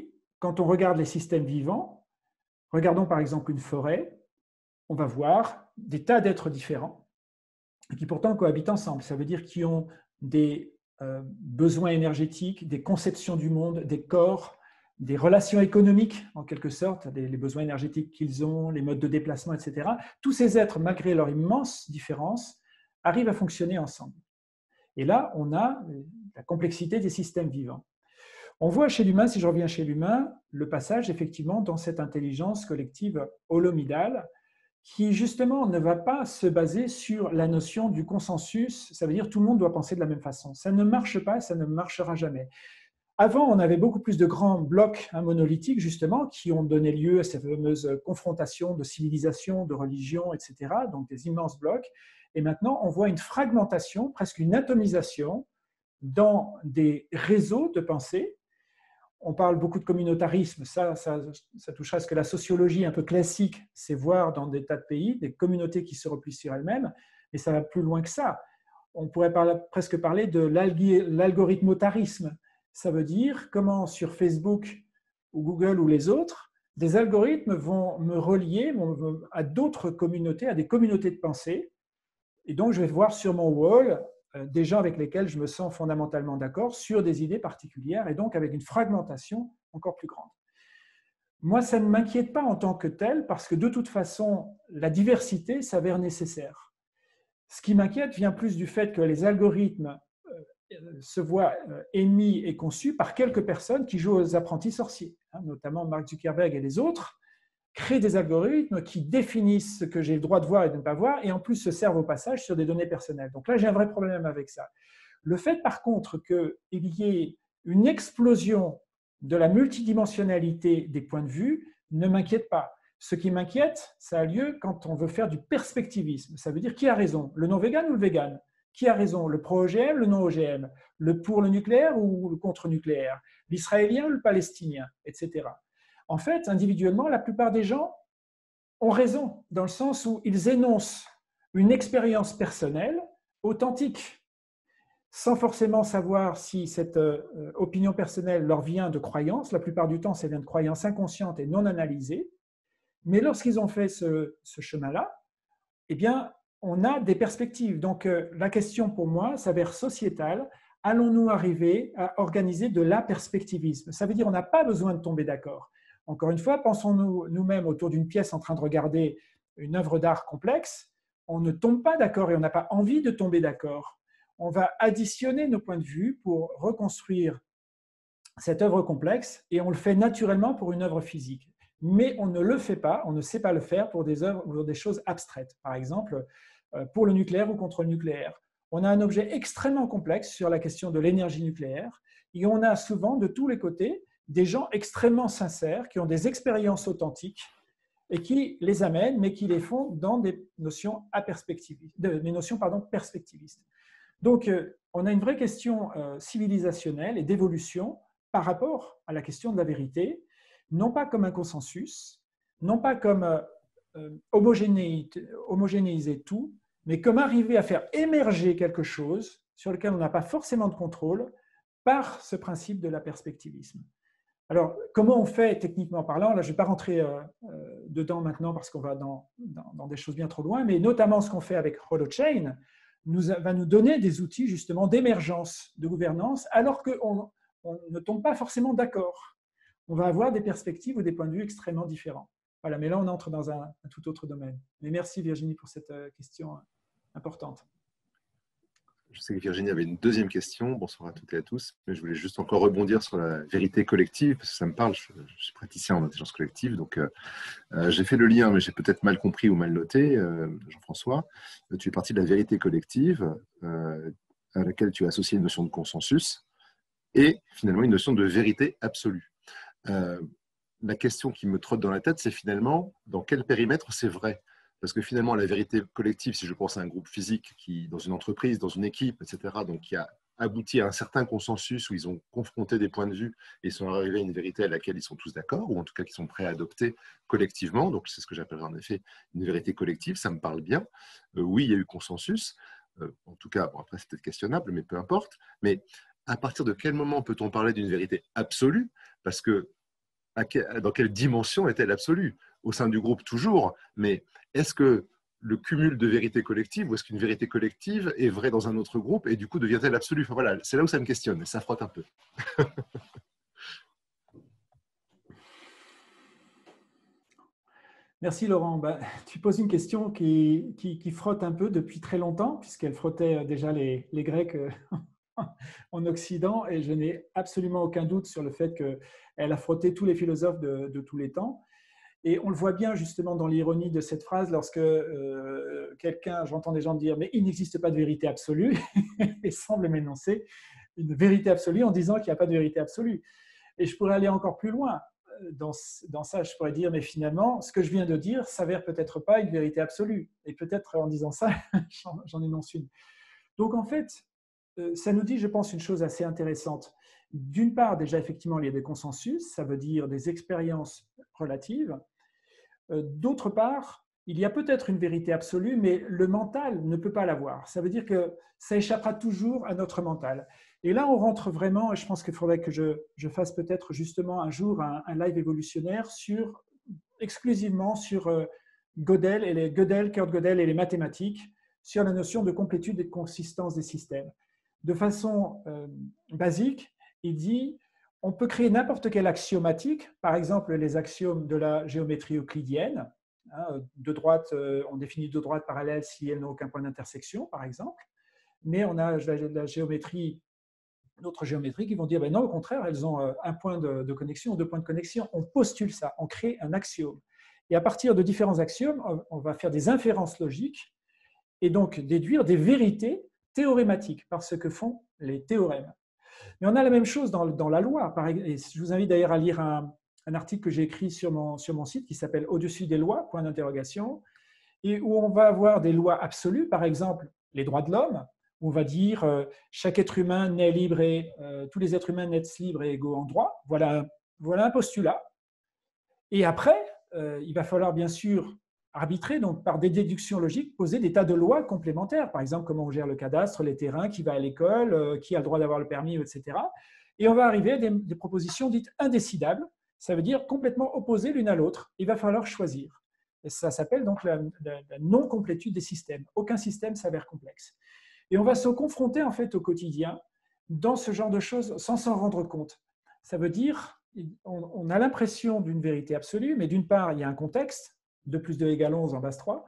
Speaker 1: quand on regarde les systèmes vivants, regardons par exemple une forêt, on va voir des tas d'êtres différents qui pourtant cohabitent ensemble. Ça veut dire qu'ils ont des euh, besoins énergétiques, des conceptions du monde, des corps, des relations économiques en quelque sorte, les, les besoins énergétiques qu'ils ont, les modes de déplacement, et cetera. Tous ces êtres, malgré leur immense différence, arrivent à fonctionner ensemble. Et là, on a la complexité des systèmes vivants. On voit chez l'humain, si je reviens chez l'humain, le passage effectivement dans cette intelligence collective holomidale qui justement ne va pas se baser sur la notion du consensus, ça veut dire tout le monde doit penser de la même façon. Ça ne marche pas, ça ne marchera jamais. Avant, on avait beaucoup plus de grands blocs hein, monolithiques justement qui ont donné lieu à ces fameuses confrontations de civilisations, de religions, et cetera, donc des immenses blocs. Et maintenant, on voit une fragmentation, presque une atomisation dans des réseaux de pensée. On parle beaucoup de communautarisme, ça, ça, ça touchera à ce que la sociologie un peu classique, c'est voir dans des tas de pays des communautés qui se replient sur elles-mêmes, mais ça va plus loin que ça. On pourrait parler, presque parler de l'algorithmotarisme. Ça veut dire comment sur Facebook ou Google ou les autres, des algorithmes vont me relier à d'autres communautés, à des communautés de pensée, et donc je vais voir sur mon wall des gens avec lesquels je me sens fondamentalement d'accord sur des idées particulières et donc avec une fragmentation encore plus grande. Moi, ça ne m'inquiète pas en tant que tel parce que de toute façon, la diversité s'avère nécessaire. Ce qui m'inquiète vient plus du fait que les algorithmes se voient émis et conçus par quelques personnes qui jouent aux apprentis sorciers, notamment Mark Zuckerberg et les autres, créent des algorithmes qui définissent ce que j'ai le droit de voir et de ne pas voir, et en plus se servent au passage sur des données personnelles. Donc là, j'ai un vrai problème avec ça. Le fait, par contre, qu'il y ait une explosion de la multidimensionnalité des points de vue ne m'inquiète pas. Ce qui m'inquiète, ça a lieu quand on veut faire du perspectivisme. Ça veut dire qui a raison, le non-vegan ou le vegan? Qui a raison, le pro-O G M, le non-O G M? Le pour le nucléaire ou le contre-nucléaire? L'israélien ou le palestinien, et cetera. En fait, individuellement, la plupart des gens ont raison, dans le sens où ils énoncent une expérience personnelle authentique, sans forcément savoir si cette euh, opinion personnelle leur vient de croyances. La plupart du temps, ça vient de croyances inconscientes et non analysées. Mais lorsqu'ils ont fait ce, ce chemin-là, eh bien, on a des perspectives. Donc, euh, la question pour moi s'avère sociétale. Allons-nous arriver à organiser de l'aperspectivisme? Ça veut dire qu'on n'a pas besoin de tomber d'accord. Encore une fois, pensons-nous nous-mêmes autour d'une pièce en train de regarder une œuvre d'art complexe, on ne tombe pas d'accord et on n'a pas envie de tomber d'accord. On va additionner nos points de vue pour reconstruire cette œuvre complexe et on le fait naturellement pour une œuvre physique. Mais on ne le fait pas, on ne sait pas le faire pour des œuvres ou des choses abstraites. Par exemple, pour le nucléaire ou contre le nucléaire. On a un objet extrêmement complexe sur la question de l'énergie nucléaire et on a souvent de tous les côtés des gens extrêmement sincères qui ont des expériences authentiques et qui les amènent, mais qui les font dans des notions, à perspectivistes, des notions pardon, perspectivistes. Donc, on a une vraie question civilisationnelle et d'évolution par rapport à la question de la vérité, non pas comme un consensus, non pas comme homogénéiser tout, mais comme arriver à faire émerger quelque chose sur lequel on n'a pas forcément de contrôle par ce principe de la perspectivisme. Alors, comment on fait techniquement parlant? Là, je ne vais pas rentrer euh, euh, dedans maintenant parce qu'on va dans, dans, dans des choses bien trop loin, mais notamment ce qu'on fait avec Holochain nous, va nous donner des outils justement d'émergence, de gouvernance, alors qu'on on ne tombe pas forcément d'accord. On va avoir des perspectives ou des points de vue extrêmement différents. Voilà, mais là, on entre dans un, un tout autre domaine. Mais merci Virginie pour cette question importante.
Speaker 3: Je sais que Virginie avait une deuxième question. Bonsoir à toutes et à tous. Mais je voulais juste encore rebondir sur la vérité collective, parce que ça me parle. Je, je suis praticien en intelligence collective. Donc, euh, euh, j'ai fait le lien, mais j'ai peut-être mal compris ou mal noté. Euh, Jean-François, tu es parti de la vérité collective, euh, à laquelle tu as associé une notion de consensus et finalement une notion de vérité absolue. Euh, la question qui me trotte dans la tête, c'est finalement dans quel périmètre c'est vrai? Parce que finalement, la vérité collective, si je pense à un groupe physique qui, dans une entreprise, dans une équipe, et cetera, donc qui a abouti à un certain consensus où ils ont confronté des points de vue et sont arrivés à une vérité à laquelle ils sont tous d'accord, ou en tout cas qui sont prêts à adopter collectivement. Donc, c'est ce que j'appellerais en effet une vérité collective. Ça me parle bien. Euh, oui, il y a eu consensus. Euh, en tout cas, bon, après, c'est peut-être questionnable, mais peu importe. Mais à partir de quel moment peut-on parler d'une vérité absolue? Parce que à que, dans quelle dimension est-elle absolue? Au sein du groupe, toujours, mais est-ce que le cumul de vérités collectives ou est-ce qu'une vérité collective est vraie dans un autre groupe et du coup devient-elle absolue? Enfin, voilà, c'est là où ça me questionne et ça frotte un peu.
Speaker 1: Merci Laurent. Ben, tu poses une question qui, qui, qui frotte un peu depuis très longtemps, puisqu'elle frottait déjà les, les Grecs en Occident, et je n'ai absolument aucun doute sur le fait qu'elle a frotté tous les philosophes de, de tous les temps. Et on le voit bien justement dans l'ironie de cette phrase lorsque euh, quelqu'un, j'entends des gens dire « mais il n'existe pas de vérité absolue » et semble m'énoncer une vérité absolue en disant qu'il n'y a pas de vérité absolue. Et je pourrais aller encore plus loin. Dans, dans ça, je pourrais dire, mais finalement, ce que je viens de dire s'avère peut-être pas une vérité absolue. Et peut-être en disant ça, j'en énonce une. Donc en fait, ça nous dit, je pense, une chose assez intéressante. D'une part, déjà, effectivement, il y a des consensus, ça veut dire des expériences relatives. D'autre part, il y a peut-être une vérité absolue, mais le mental ne peut pas l'avoir. Ça veut dire que ça échappera toujours à notre mental. Et là, on rentre vraiment, et je pense qu'il faudrait que je, je fasse peut-être justement un jour un, un live évolutionnaire sur, exclusivement sur euh, Gödel, et les, Gödel, Kurt Gödel et les mathématiques, sur la notion de complétude et de consistance des systèmes. De façon euh, basique, il dit on peut créer n'importe quelle axiomatique, par exemple les axiomes de la géométrie euclidienne. Hein, de droite, euh, on définit deux droites parallèles si elles n'ont aucun point d'intersection, par exemple. Mais on a la, la géométrie, d'autres géométries qui vont dire ben non, au contraire, elles ont un point de, de connexion, deux points de connexion. On postule ça, on crée un axiome. Et à partir de différents axiomes, on va faire des inférences logiques et donc déduire des vérités théorématiques par ce que font les théorèmes. Mais on a la même chose dans, dans la loi. Et je vous invite d'ailleurs à lire un, un article que j'ai écrit sur mon, sur mon site qui s'appelle « Au-dessus des lois », point d'interrogation, et où on va avoir des lois absolues, par exemple les droits de l'homme, où on va dire euh, chaque être humain naît libre et euh, tous les êtres humains naissent libres et égaux en droit. Voilà, voilà un postulat. Et après, euh, il va falloir bien sûr arbitrer, donc par des déductions logiques, poser des tas de lois complémentaires. Par exemple, comment on gère le cadastre, les terrains, qui va à l'école, euh, qui a le droit d'avoir le permis, et cetera. Et on va arriver à des, des propositions dites indécidables, ça veut dire complètement opposées l'une à l'autre. Il va falloir choisir. Et ça s'appelle donc la, la, la non-complétude des systèmes. Aucun système s'avère complexe. Et on va se confronter en fait au quotidien dans ce genre de choses sans s'en rendre compte. Ça veut dire, on, on a l'impression d'une vérité absolue, mais d'une part, il y a un contexte, deux plus deux égale onze en base trois.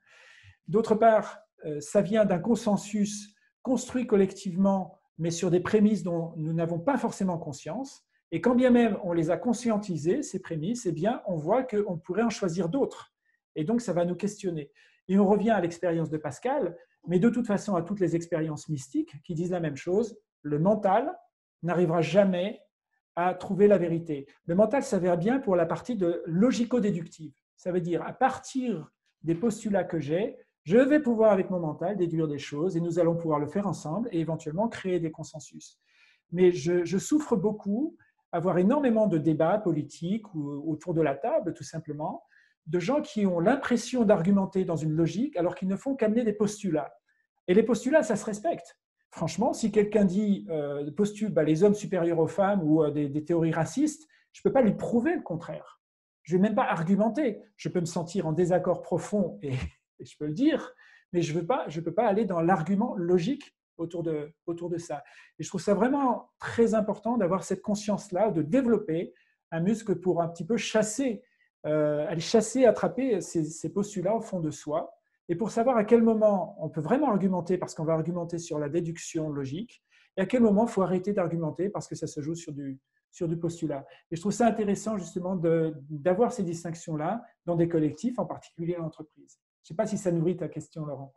Speaker 1: D'autre part, ça vient d'un consensus construit collectivement, mais sur des prémices dont nous n'avons pas forcément conscience. Et quand bien même on les a conscientisées, ces prémices, eh bien, on voit qu'on pourrait en choisir d'autres. Et donc, ça va nous questionner. Et on revient à l'expérience de Pascal, mais de toute façon à toutes les expériences mystiques qui disent la même chose. Le mental n'arrivera jamais à trouver la vérité. Le mental s'avère bien pour la partie de logico-déductive. Ça veut dire, à partir des postulats que j'ai, je vais pouvoir avec mon mental déduire des choses et nous allons pouvoir le faire ensemble et éventuellement créer des consensus. Mais je, je souffre beaucoup à voir énormément de débats politiques ou autour de la table, tout simplement, de gens qui ont l'impression d'argumenter dans une logique alors qu'ils ne font qu'amener des postulats. Et les postulats, ça se respecte. Franchement, si quelqu'un dit euh, postule bah, les hommes supérieurs aux femmes ou euh, des, des théories racistes, je ne peux pas lui prouver le contraire. Je ne vais même pas argumenter. Je peux me sentir en désaccord profond et, et je peux le dire, mais je ne peux, peux pas aller dans l'argument logique autour de, autour de ça. Et je trouve ça vraiment très important d'avoir cette conscience-là, de développer un muscle pour un petit peu chasser, euh, aller chasser, attraper ces, ces postulats au fond de soi. Et pour savoir à quel moment on peut vraiment argumenter parce qu'on va argumenter sur la déduction logique et à quel moment il faut arrêter d'argumenter parce que ça se joue sur du, sur du postulat. Et je trouve ça intéressant justement d'avoir ces distinctions-là dans des collectifs, en particulier en entreprise. Je ne sais pas si ça nourrit ta question, Laurent.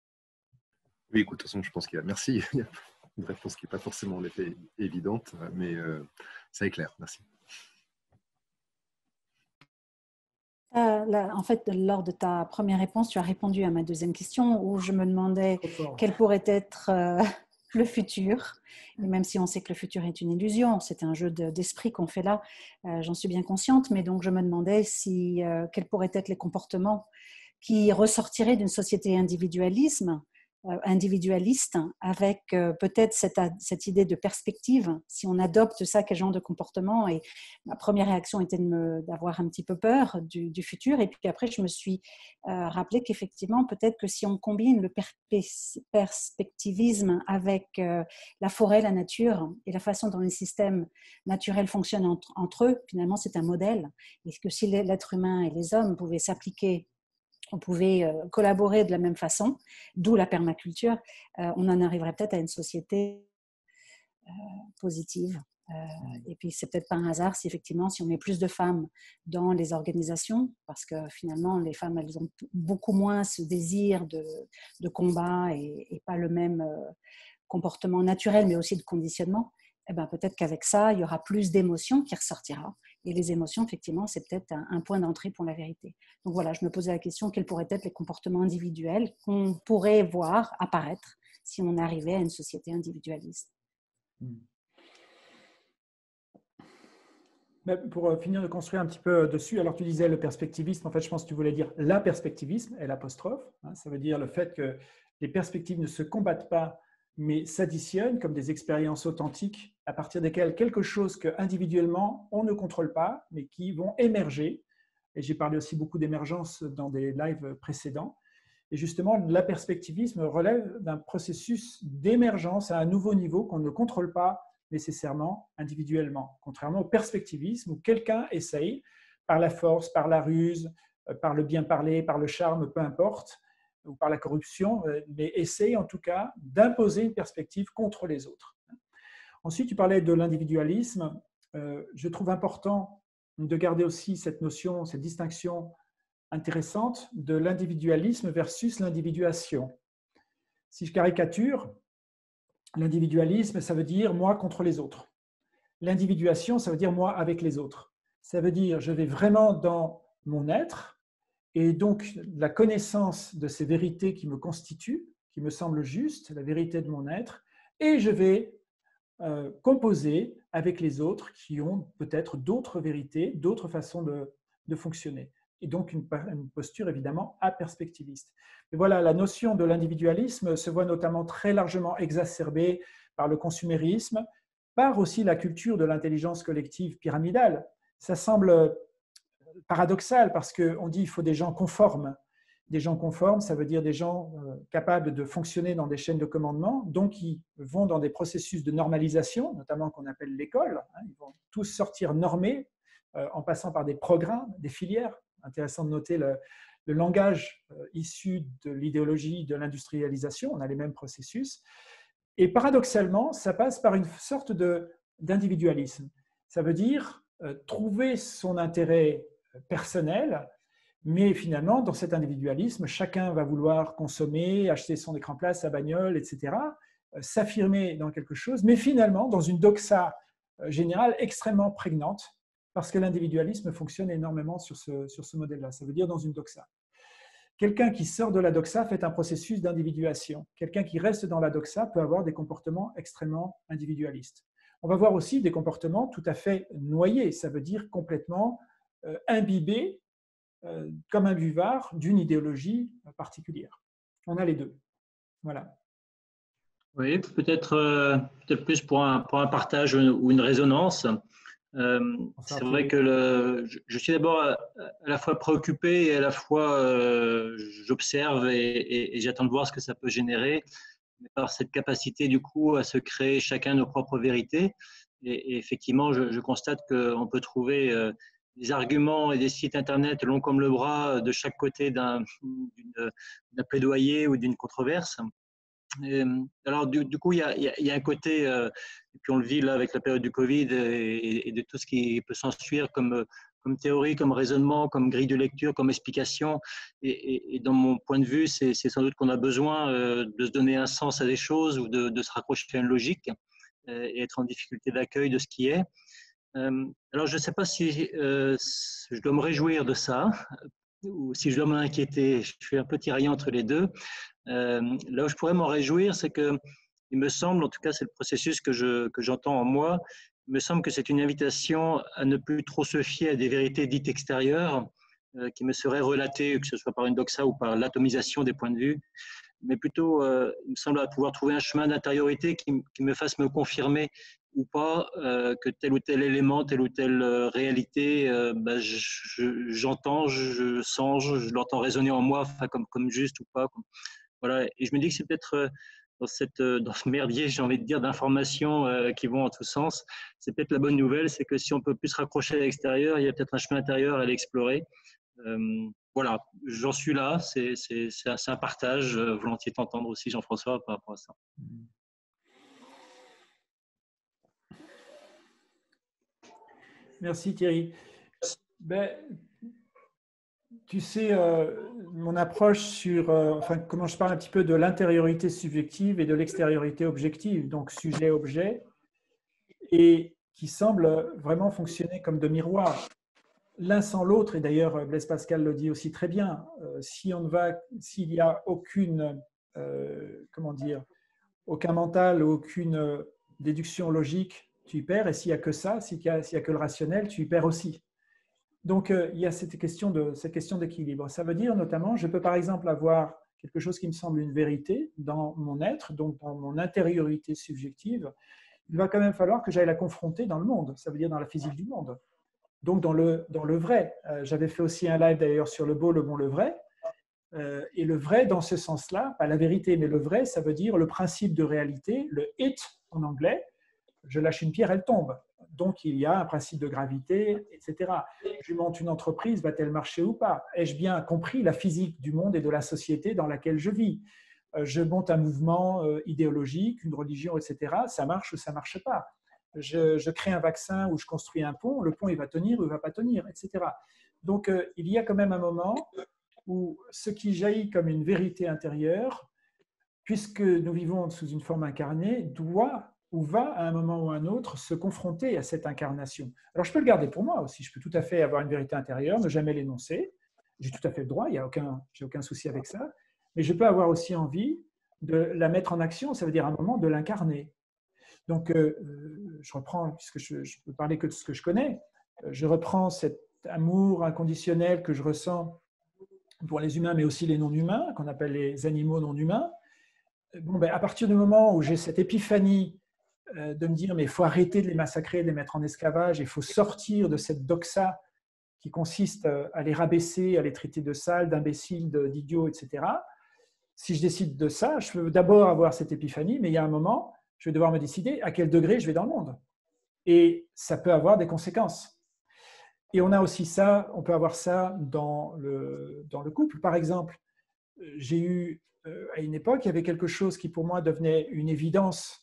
Speaker 3: Oui, écoute, de toute façon, je pense qu'il y a, merci, il y a une réponse qui n'est pas forcément en effet évidente, mais euh, ça éclaire, merci.
Speaker 2: Euh, là, en fait, lors de ta première réponse, tu as répondu à ma deuxième question où je me demandais quel pourrait être euh, le futur. Et même si on sait que le futur est une illusion, c'est un jeu d'esprit qu'on fait là, euh, j'en suis bien consciente, mais donc je me demandais si, euh, quels pourraient être les comportements qui ressortiraient d'une société individualisme individualiste, avec euh, peut-être cette, cette idée de perspective. Si on adopte ça, quel genre de comportement? Et ma première réaction était de me, d'avoir un petit peu peur du, du futur. Et puis après, je me suis euh, rappelé qu'effectivement, peut-être que si on combine le perspe- perspectivisme avec euh, la forêt, la nature et la façon dont les systèmes naturels fonctionnent entre, entre eux, finalement, c'est un modèle. Et que si l'être humain et les hommes pouvaient s'appliquer, on pouvait collaborer de la même façon, d'où la permaculture, euh, on en arriverait peut-être à une société euh, positive. Euh, et puis, c'est peut-être pas un hasard si effectivement, si on met plus de femmes dans les organisations, parce que finalement, les femmes, elles ont beaucoup moins ce désir de, de combat et, et pas le même euh, comportement naturel, mais aussi de conditionnement. Eh ben, peut-être qu'avec ça, il y aura plus d'émotions qui ressortira. Et les émotions, effectivement, c'est peut-être un, un point d'entrée pour la vérité. Donc voilà, je me posais la question, quels pourraient être les comportements individuels qu'on pourrait voir apparaître si on arrivait à une société individualiste.
Speaker 1: Pour finir de construire un petit peu dessus, alors tu disais le perspectivisme, en fait je pense que tu voulais dire la perspectivisme, et l'apostrophe, hein, ça veut dire le fait que les perspectives ne se combattent pas, mais s'additionnent comme des expériences authentiques à partir desquelles quelque chose que individuellement on ne contrôle pas, mais qui vont émerger. Et j'ai parlé aussi beaucoup d'émergence dans des lives précédents. Et justement, la perspectivisme relève d'un processus d'émergence à un nouveau niveau qu'on ne contrôle pas nécessairement individuellement, contrairement au perspectivisme où quelqu'un essaye, par la force, par la ruse, par le bien parler, par le charme, peu importe, ou par la corruption, mais essaye en tout cas d'imposer une perspective contre les autres. Ensuite, tu parlais de l'individualisme. Euh, je trouve important de garder aussi cette notion, cette distinction intéressante de l'individualisme versus l'individuation. Si je caricature, l'individualisme, ça veut dire moi contre les autres. L'individuation, ça veut dire moi avec les autres. Ça veut dire je vais vraiment dans mon être et donc la connaissance de ces vérités qui me constituent, qui me semblent justes, la vérité de mon être, et je vais euh, composer avec les autres qui ont peut-être d'autres vérités, d'autres façons de, de fonctionner. Et donc une, une posture évidemment aperspectiviste. Mais voilà, la notion de l'individualisme se voit notamment très largement exacerbée par le consumérisme, par aussi la culture de l'intelligence collective pyramidale. Ça semble paradoxal parce qu'on dit qu'il faut des gens conformes. Des gens conformes, ça veut dire des gens capables de fonctionner dans des chaînes de commandement, donc qui vont dans des processus de normalisation, notamment qu'on appelle l'école. Ils vont tous sortir normés en passant par des programmes, des filières. Intéressant de noter le, le langage issu de l'idéologie de l'industrialisation, on a les mêmes processus. Et paradoxalement, ça passe par une sorte de, d'individualisme. Ça veut dire euh, trouver son intérêt personnel, mais finalement, dans cet individualisme, chacun va vouloir consommer, acheter son écran plat, sa bagnole, et cetera, euh, s'affirmer dans quelque chose, mais finalement, dans une doxa euh, générale extrêmement prégnante, parce que l'individualisme fonctionne énormément sur ce, sur ce modèle-là. Ça veut dire dans une doxa. Quelqu'un qui sort de la doxa fait un processus d'individuation. Quelqu'un qui reste dans la doxa peut avoir des comportements extrêmement individualistes. On va voir aussi des comportements tout à fait noyés, ça veut dire complètement euh, imbibés, euh, comme un buvard, d'une idéologie particulière. On a les deux. Voilà.
Speaker 4: Oui, peut-être euh, peut-être plus pour un, pour un partage ou une résonance. Euh, c'est vrai que le, je, je suis d'abord à, à la fois préoccupé et à la fois euh, j'observe et, et, et j'attends de voir ce que ça peut générer par cette capacité du coup à se créer chacun nos propres vérités. Et, et effectivement, je, je constate qu'on peut trouver euh, des arguments et des sites internet longs comme le bras de chaque côté d'un, d'un plaidoyer ou d'une controverse. Et, alors du, du coup, il y, a, il y a un côté, euh, et puis on le vit là avec la période du Covid et, et de tout ce qui peut s'ensuivre comme, comme théorie, comme raisonnement, comme grille de lecture, comme explication. Et, et, et dans mon point de vue, c'est, c'est sans doute qu'on a besoin euh, de se donner un sens à des choses ou de, de se raccrocher à une logique euh, et être en difficulté d'accueil de ce qui est. Euh, alors je ne sais pas si euh, je dois me réjouir de ça ou si je dois m'inquiéter. Je suis un peu tiraillé entre les deux. Euh, là où je pourrais m'en réjouir, c'est que, il me semble, en tout cas c'est le processus que, je, que j'entends en moi, il me semble que c'est une invitation à ne plus trop se fier à des vérités dites extérieures euh, qui me seraient relatées, que ce soit par une doxa ou par l'atomisation des points de vue, mais plutôt, euh, il me semble pouvoir trouver un chemin d'intériorité qui, qui me fasse me confirmer ou pas euh, que tel ou tel élément, telle ou telle euh, réalité, euh, bah, j'entends, je, je sens, je, je l'entends résonner en moi, enfin, comme, comme juste ou pas. Comme, voilà. Et je me dis que c'est peut-être euh, dans, cette, euh, dans ce merdier, j'ai envie de dire, d'informations euh, qui vont en tous sens, c'est peut-être la bonne nouvelle, c'est que si on peut plus se raccrocher à l'extérieur, il y a peut-être un chemin intérieur à l'explorer. Euh, voilà, j'en suis là, c'est un, un partage, euh, volontiers t'entendre aussi Jean-François par rapport à ça.
Speaker 1: Merci Thierry. Ben, tu sais, euh, mon approche sur, euh, enfin, comment je parle un petit peu de l'intériorité subjective et de l'extériorité objective, donc sujet-objet, et qui semble vraiment fonctionner comme de miroir. L'un sans l'autre, et d'ailleurs Blaise Pascal le dit aussi très bien, euh, si on ne va, s'il n'y a aucune, euh, comment dire, aucun mental, aucune déduction logique, tu y perds, et s'il n'y a que ça, s'il n'y a, s'il y a que le rationnel, tu y perds aussi. Donc, euh, il y a cette question de, cette question d'équilibre. Ça veut dire notamment, je peux par exemple avoir quelque chose qui me semble une vérité dans mon être, donc dans mon intériorité subjective. Il va quand même falloir que j'aille la confronter dans le monde, ça veut dire dans la physique du monde. Donc, dans le, dans le vrai. Euh, J'avais fait aussi un live d'ailleurs sur le beau, le bon, le vrai. Euh, et le vrai, dans ce sens-là, pas la vérité, mais le vrai, ça veut dire le principe de réalité, le it en anglais. Je lâche une pierre, elle tombe. Donc, il y a un principe de gravité, et cetera. Je monte une entreprise, va-t-elle marcher ou pas? Ai-je bien compris la physique du monde et de la société dans laquelle je vis? Je monte un mouvement idéologique, une religion, et cetera. Ça marche ou ça ne marche pas? Je, je crée un vaccin ou je construis un pont, le pont, il va tenir ou il ne va pas tenir, et cetera. Donc, il y a quand même un moment où ce qui jaillit comme une vérité intérieure, puisque nous vivons sous une forme incarnée, doit ou va à un moment ou à un autre se confronter à cette incarnation. Alors je peux le garder pour moi aussi, je peux tout à fait avoir une vérité intérieure, ne jamais l'énoncer, j'ai tout à fait le droit, il n'y a aucun, j'ai aucun souci avec ça, mais je peux avoir aussi envie de la mettre en action, ça veut dire à un moment de l'incarner. Donc euh, je reprends, puisque je ne peux parler que de ce que je connais, je reprends cet amour inconditionnel que je ressens pour les humains, mais aussi les non-humains, qu'on appelle les animaux non-humains. Bon, ben, à partir du moment où j'ai cette épiphanie de me dire mais il faut arrêter de les massacrer, de les mettre en esclavage, il faut sortir de cette doxa qui consiste à les rabaisser, à les traiter de sales, d'imbéciles, d'idiots, et cetera. Si je décide de ça, je veux d'abord avoir cette épiphanie, mais il y a un moment, je vais devoir me décider à quel degré je vais dans le monde. Et ça peut avoir des conséquences. Et on a aussi ça, on peut avoir ça dans le, dans le couple. Par exemple, j'ai eu, à une époque, il y avait quelque chose qui pour moi devenait une évidence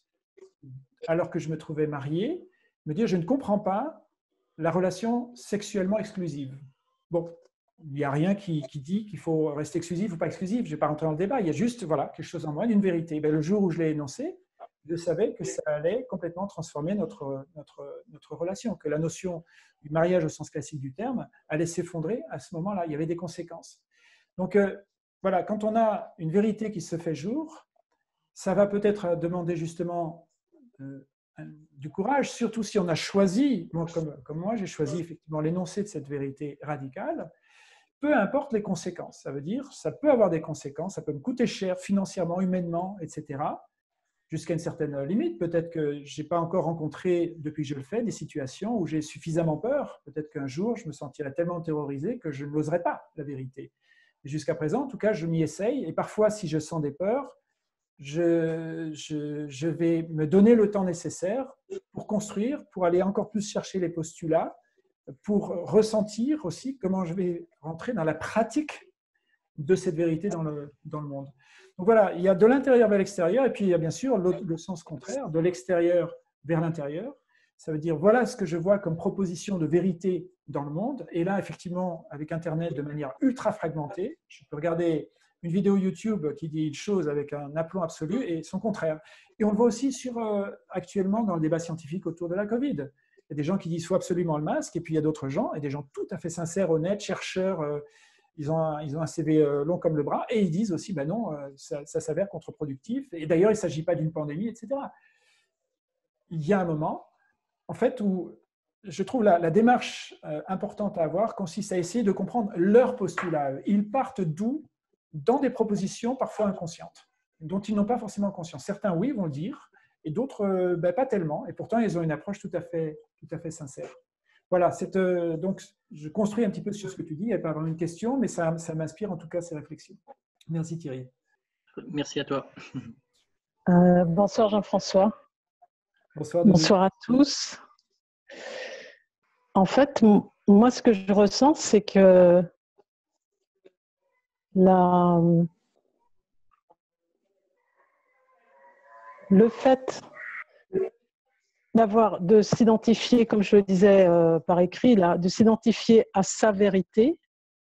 Speaker 1: alors que je me trouvais marié, me dire je ne comprends pas la relation sexuellement exclusive. Bon, il n'y a rien qui, qui dit qu'il faut rester exclusif ou pas exclusif, je ne vais pas rentrer dans le débat, il y a juste voilà, quelque chose en moi, une vérité. Ben, le jour où je l'ai énoncé, je savais que ça allait complètement transformer notre, notre, notre relation, que la notion du mariage au sens classique du terme allait s'effondrer à ce moment-là, il y avait des conséquences. Donc euh, voilà, quand on a une vérité qui se fait jour, ça va peut-être demander justement Euh, du courage, surtout si on a choisi, moi, comme, comme moi, j'ai choisi effectivement l'énoncé de cette vérité radicale, peu importe les conséquences. Ça veut dire, ça peut avoir des conséquences, ça peut me coûter cher financièrement, humainement, et cetera, jusqu'à une certaine limite. Peut-être que je n'ai pas encore rencontré, depuis que je le fais, des situations où j'ai suffisamment peur. Peut-être qu'un jour, je me sentirai tellement terrorisé que je n'oserai pas la vérité. Jusqu'à présent, en tout cas, je m'y essaye. Et parfois, si je sens des peurs, Je, je, je vais me donner le temps nécessaire pour construire, pour aller encore plus chercher les postulats, pour ressentir aussi comment je vais rentrer dans la pratique de cette vérité dans le, dans le monde. Donc voilà, il y a de l'intérieur vers l'extérieur, et puis il y a bien sûr le, le sens contraire, de l'extérieur vers l'intérieur. Ça veut dire, voilà ce que je vois comme proposition de vérité dans le monde. Et là, effectivement, avec Internet, de manière ultra fragmentée, je peux regarder une vidéo YouTube qui dit une chose avec un aplomb absolu et son contraire. Et on le voit aussi sur, euh, actuellement dans le débat scientifique autour de la Covid. Il y a des gens qui disent qu'il faut absolument le masque, et puis il y a d'autres gens, et des gens tout à fait sincères, honnêtes, chercheurs, euh, ils, ont un, ils ont un C V euh, long comme le bras, et ils disent aussi, ben non, euh, ça, ça s'avère contre-productif, et d'ailleurs, il ne s'agit pas d'une pandémie, et cetera. Il y a un moment, en fait, où je trouve la, la démarche euh, importante à avoir consiste à essayer de comprendre leur postulat. Ils partent d'où dans des propositions parfois inconscientes, dont ils n'ont pas forcément conscience. Certains, oui, vont le dire, et d'autres, euh, ben, pas tellement. Et pourtant, ils ont une approche tout à fait, tout à fait sincère. Voilà, c'est, euh, donc je construis un petit peu sur ce que tu dis. Il n'y a pas vraiment une question, mais ça, ça m'inspire en tout cas ces réflexions. Merci Thierry.
Speaker 4: Merci à toi.
Speaker 5: Euh, bonsoir Jean-François.
Speaker 1: Bonsoir, Denis.
Speaker 5: Bonsoir à tous. En fait, moi, ce que je ressens, c'est que la, le fait d'avoir, de s'identifier, comme je le disais euh, par écrit, là, de s'identifier à sa vérité,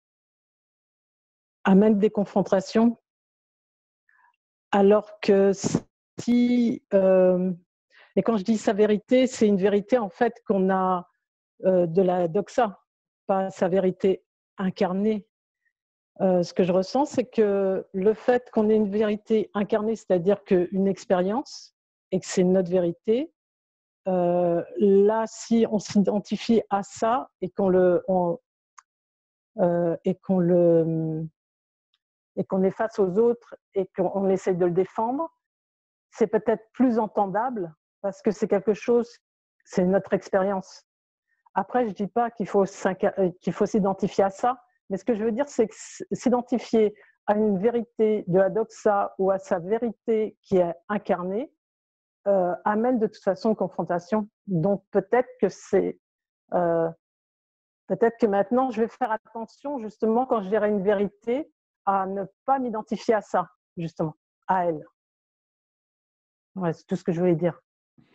Speaker 5: amène des confrontations, alors que si, euh, et quand je dis sa vérité, c'est une vérité en fait qu'on a euh, de la doxa, pas sa vérité incarnée. Euh, ce que je ressens, c'est que le fait qu'on ait une vérité incarnée, c'est-à-dire qu'une expérience, et que c'est notre vérité, euh, là, si on s'identifie à ça et qu'on le, on, euh, et qu'on le, et qu'on est face aux autres et qu'on essaie de le défendre, c'est peut-être plus entendable parce que c'est quelque chose, c'est notre expérience. Après, je ne dis pas qu'il faut, qu'il faut s'identifier à ça, mais ce que je veux dire, c'est que s'identifier à une vérité de la doxa ou à sa vérité qui est incarnée euh, amène de toute façon une confrontation. Donc peut-être que c'est, euh, peut-être que maintenant, je vais faire attention justement quand je dirai une vérité à ne pas m'identifier à ça, justement, à elle. Ouais, c'est tout ce que je voulais dire.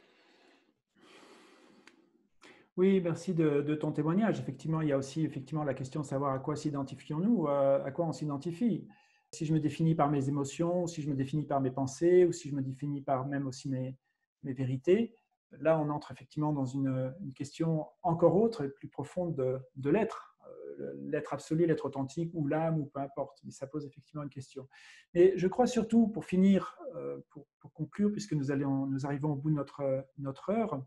Speaker 1: Oui, merci de, de ton témoignage. Effectivement, il y a aussi effectivement la question de savoir à quoi s'identifions-nous, à, à quoi on s'identifie. Si je me définis par mes émotions, si je me définis par mes pensées, ou si je me définis par même aussi mes, mes vérités, là, on entre effectivement dans une, une question encore autre et plus profonde de, de l'être, l'être absolu, l'être authentique, ou l'âme, ou peu importe. Mais ça pose effectivement une question. Et je crois surtout, pour finir, pour, pour conclure, puisque nous, allons, nous arrivons au bout de notre, notre heure,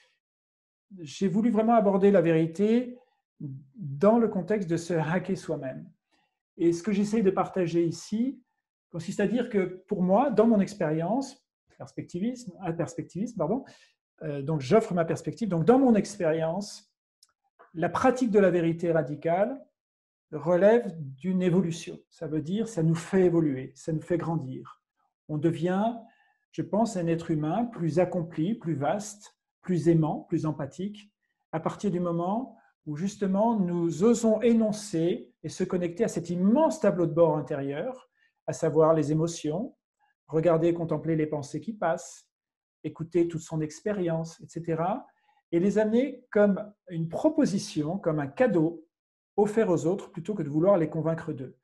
Speaker 1: j'ai voulu vraiment aborder la vérité dans le contexte de se hacker soi-même. Et ce que j'essaye de partager ici consiste à dire que pour moi, dans mon expérience, perspectivisme, un perspectivisme, pardon, euh, donc j'offre ma perspective, donc dans mon expérience, la pratique de la vérité radicale relève d'une évolution. Ça veut dire, ça nous fait évoluer, ça nous fait grandir. On devient, je pense, un être humain plus accompli, plus vaste, plus aimant, plus empathique, à partir du moment où justement nous osons énoncer et se connecter à cet immense tableau de bord intérieur, à savoir les émotions, regarder et contempler les pensées qui passent, écouter toute son expérience, et cetera, et les amener comme une proposition, comme un cadeau offert aux autres, plutôt que de vouloir les convaincre d'eux.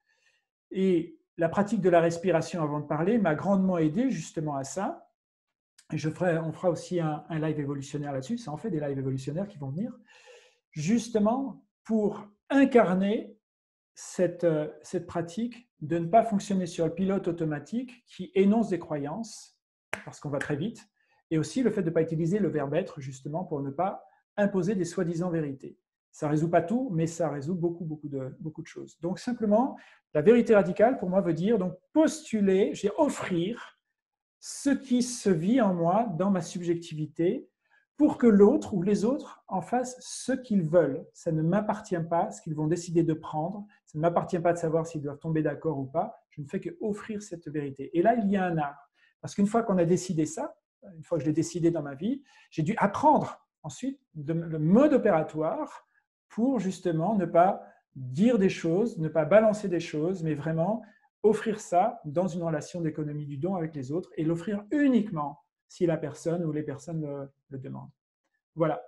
Speaker 1: Et la pratique de la respiration, avant de parler, m'a grandement aidé justement à ça. Et je ferai, on fera aussi un, un live évolutionnaire là-dessus, ça en fait des lives évolutionnaires qui vont venir, justement pour incarner cette, cette pratique de ne pas fonctionner sur le pilote automatique qui énonce des croyances, parce qu'on va très vite, et aussi le fait de ne pas utiliser le verbe être, justement, pour ne pas imposer des soi-disant vérités. Ça ne résout pas tout, mais ça résout beaucoup, beaucoup de, beaucoup de choses. Donc simplement, la vérité radicale, pour moi, veut dire donc postuler, j'ai offrir ce qui se vit en moi dans ma subjectivité pour que l'autre ou les autres en fassent ce qu'ils veulent. Ça ne m'appartient pas, ce qu'ils vont décider de prendre. Ça ne m'appartient pas de savoir s'ils doivent tomber d'accord ou pas. Je ne fais qu'offrir cette vérité. Et là, il y a un art. Parce qu'une fois qu'on a décidé ça, une fois que je l'ai décidé dans ma vie, j'ai dû apprendre ensuite le mode opératoire pour justement ne pas dire des choses, ne pas balancer des choses, mais vraiment offrir ça dans une relation d'économie du don avec les autres et l'offrir uniquement si la personne ou les personnes le, le demandent. Voilà.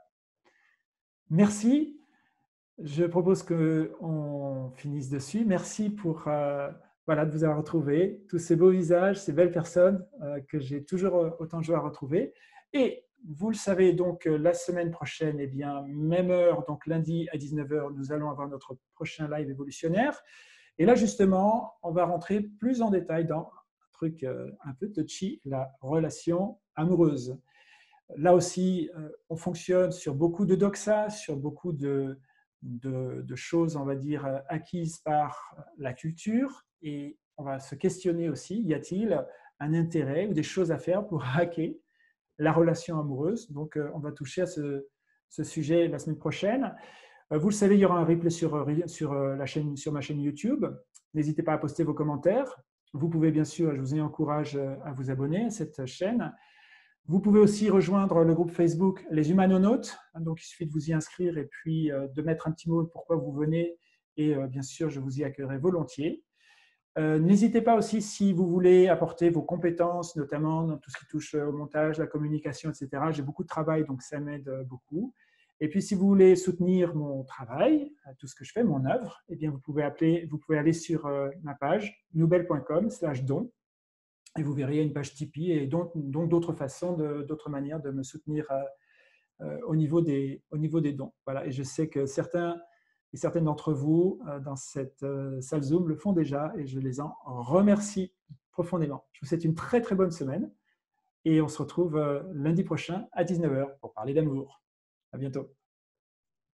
Speaker 1: Merci. Je propose qu'on finisse dessus. Merci pour euh, voilà, de vous avoir retrouvé, tous ces beaux visages, ces belles personnes euh, que j'ai toujours autant de joie à retrouver. Et vous le savez, donc la semaine prochaine, eh bien, même heure, donc lundi à dix-neuf heures, nous allons avoir notre prochain live évolutionnaire. Et là, justement, on va rentrer plus en détail dans un truc un peu touchy, la relation amoureuse. Là aussi, on fonctionne sur beaucoup de doxa, sur beaucoup de, de, de choses, on va dire, acquises par la culture. Et on va se questionner aussi, y a-t-il un intérêt ou des choses à faire pour hacker la relation amoureuse? Donc, on va toucher à ce, ce sujet la semaine prochaine. Vous le savez, il y aura un replay sur, sur, la chaîne, sur ma chaîne YouTube. N'hésitez pas à poster vos commentaires. Vous pouvez bien sûr, je vous encourage à vous abonner à cette chaîne. Vous pouvez aussi rejoindre le groupe Facebook Les Humanonautes. Donc, il suffit de vous y inscrire et puis de mettre un petit mot de pourquoi vous venez. Et bien sûr, je vous y accueillerai volontiers. Euh, N'hésitez pas aussi, si vous voulez apporter vos compétences, notamment dans tout ce qui touche au montage, la communication, et cetera. J'ai beaucoup de travail, donc ça m'aide beaucoup. Et puis, si vous voulez soutenir mon travail, tout ce que je fais, mon œuvre, eh bien, vous pouvez, appeler, vous pouvez aller sur euh, ma page noubel point com slash don et vous verrez une page Tipeee et donc d'autres façons, d'autres manières de me soutenir euh, euh, au, niveau des, au niveau des dons. Voilà. Et je sais que certains et certaines d'entre vous euh, dans cette euh, salle Zoom le font déjà et je les en remercie profondément. Je vous souhaite une très très bonne semaine et on se retrouve euh, lundi prochain à dix-neuf heures pour parler d'amour. À bientôt.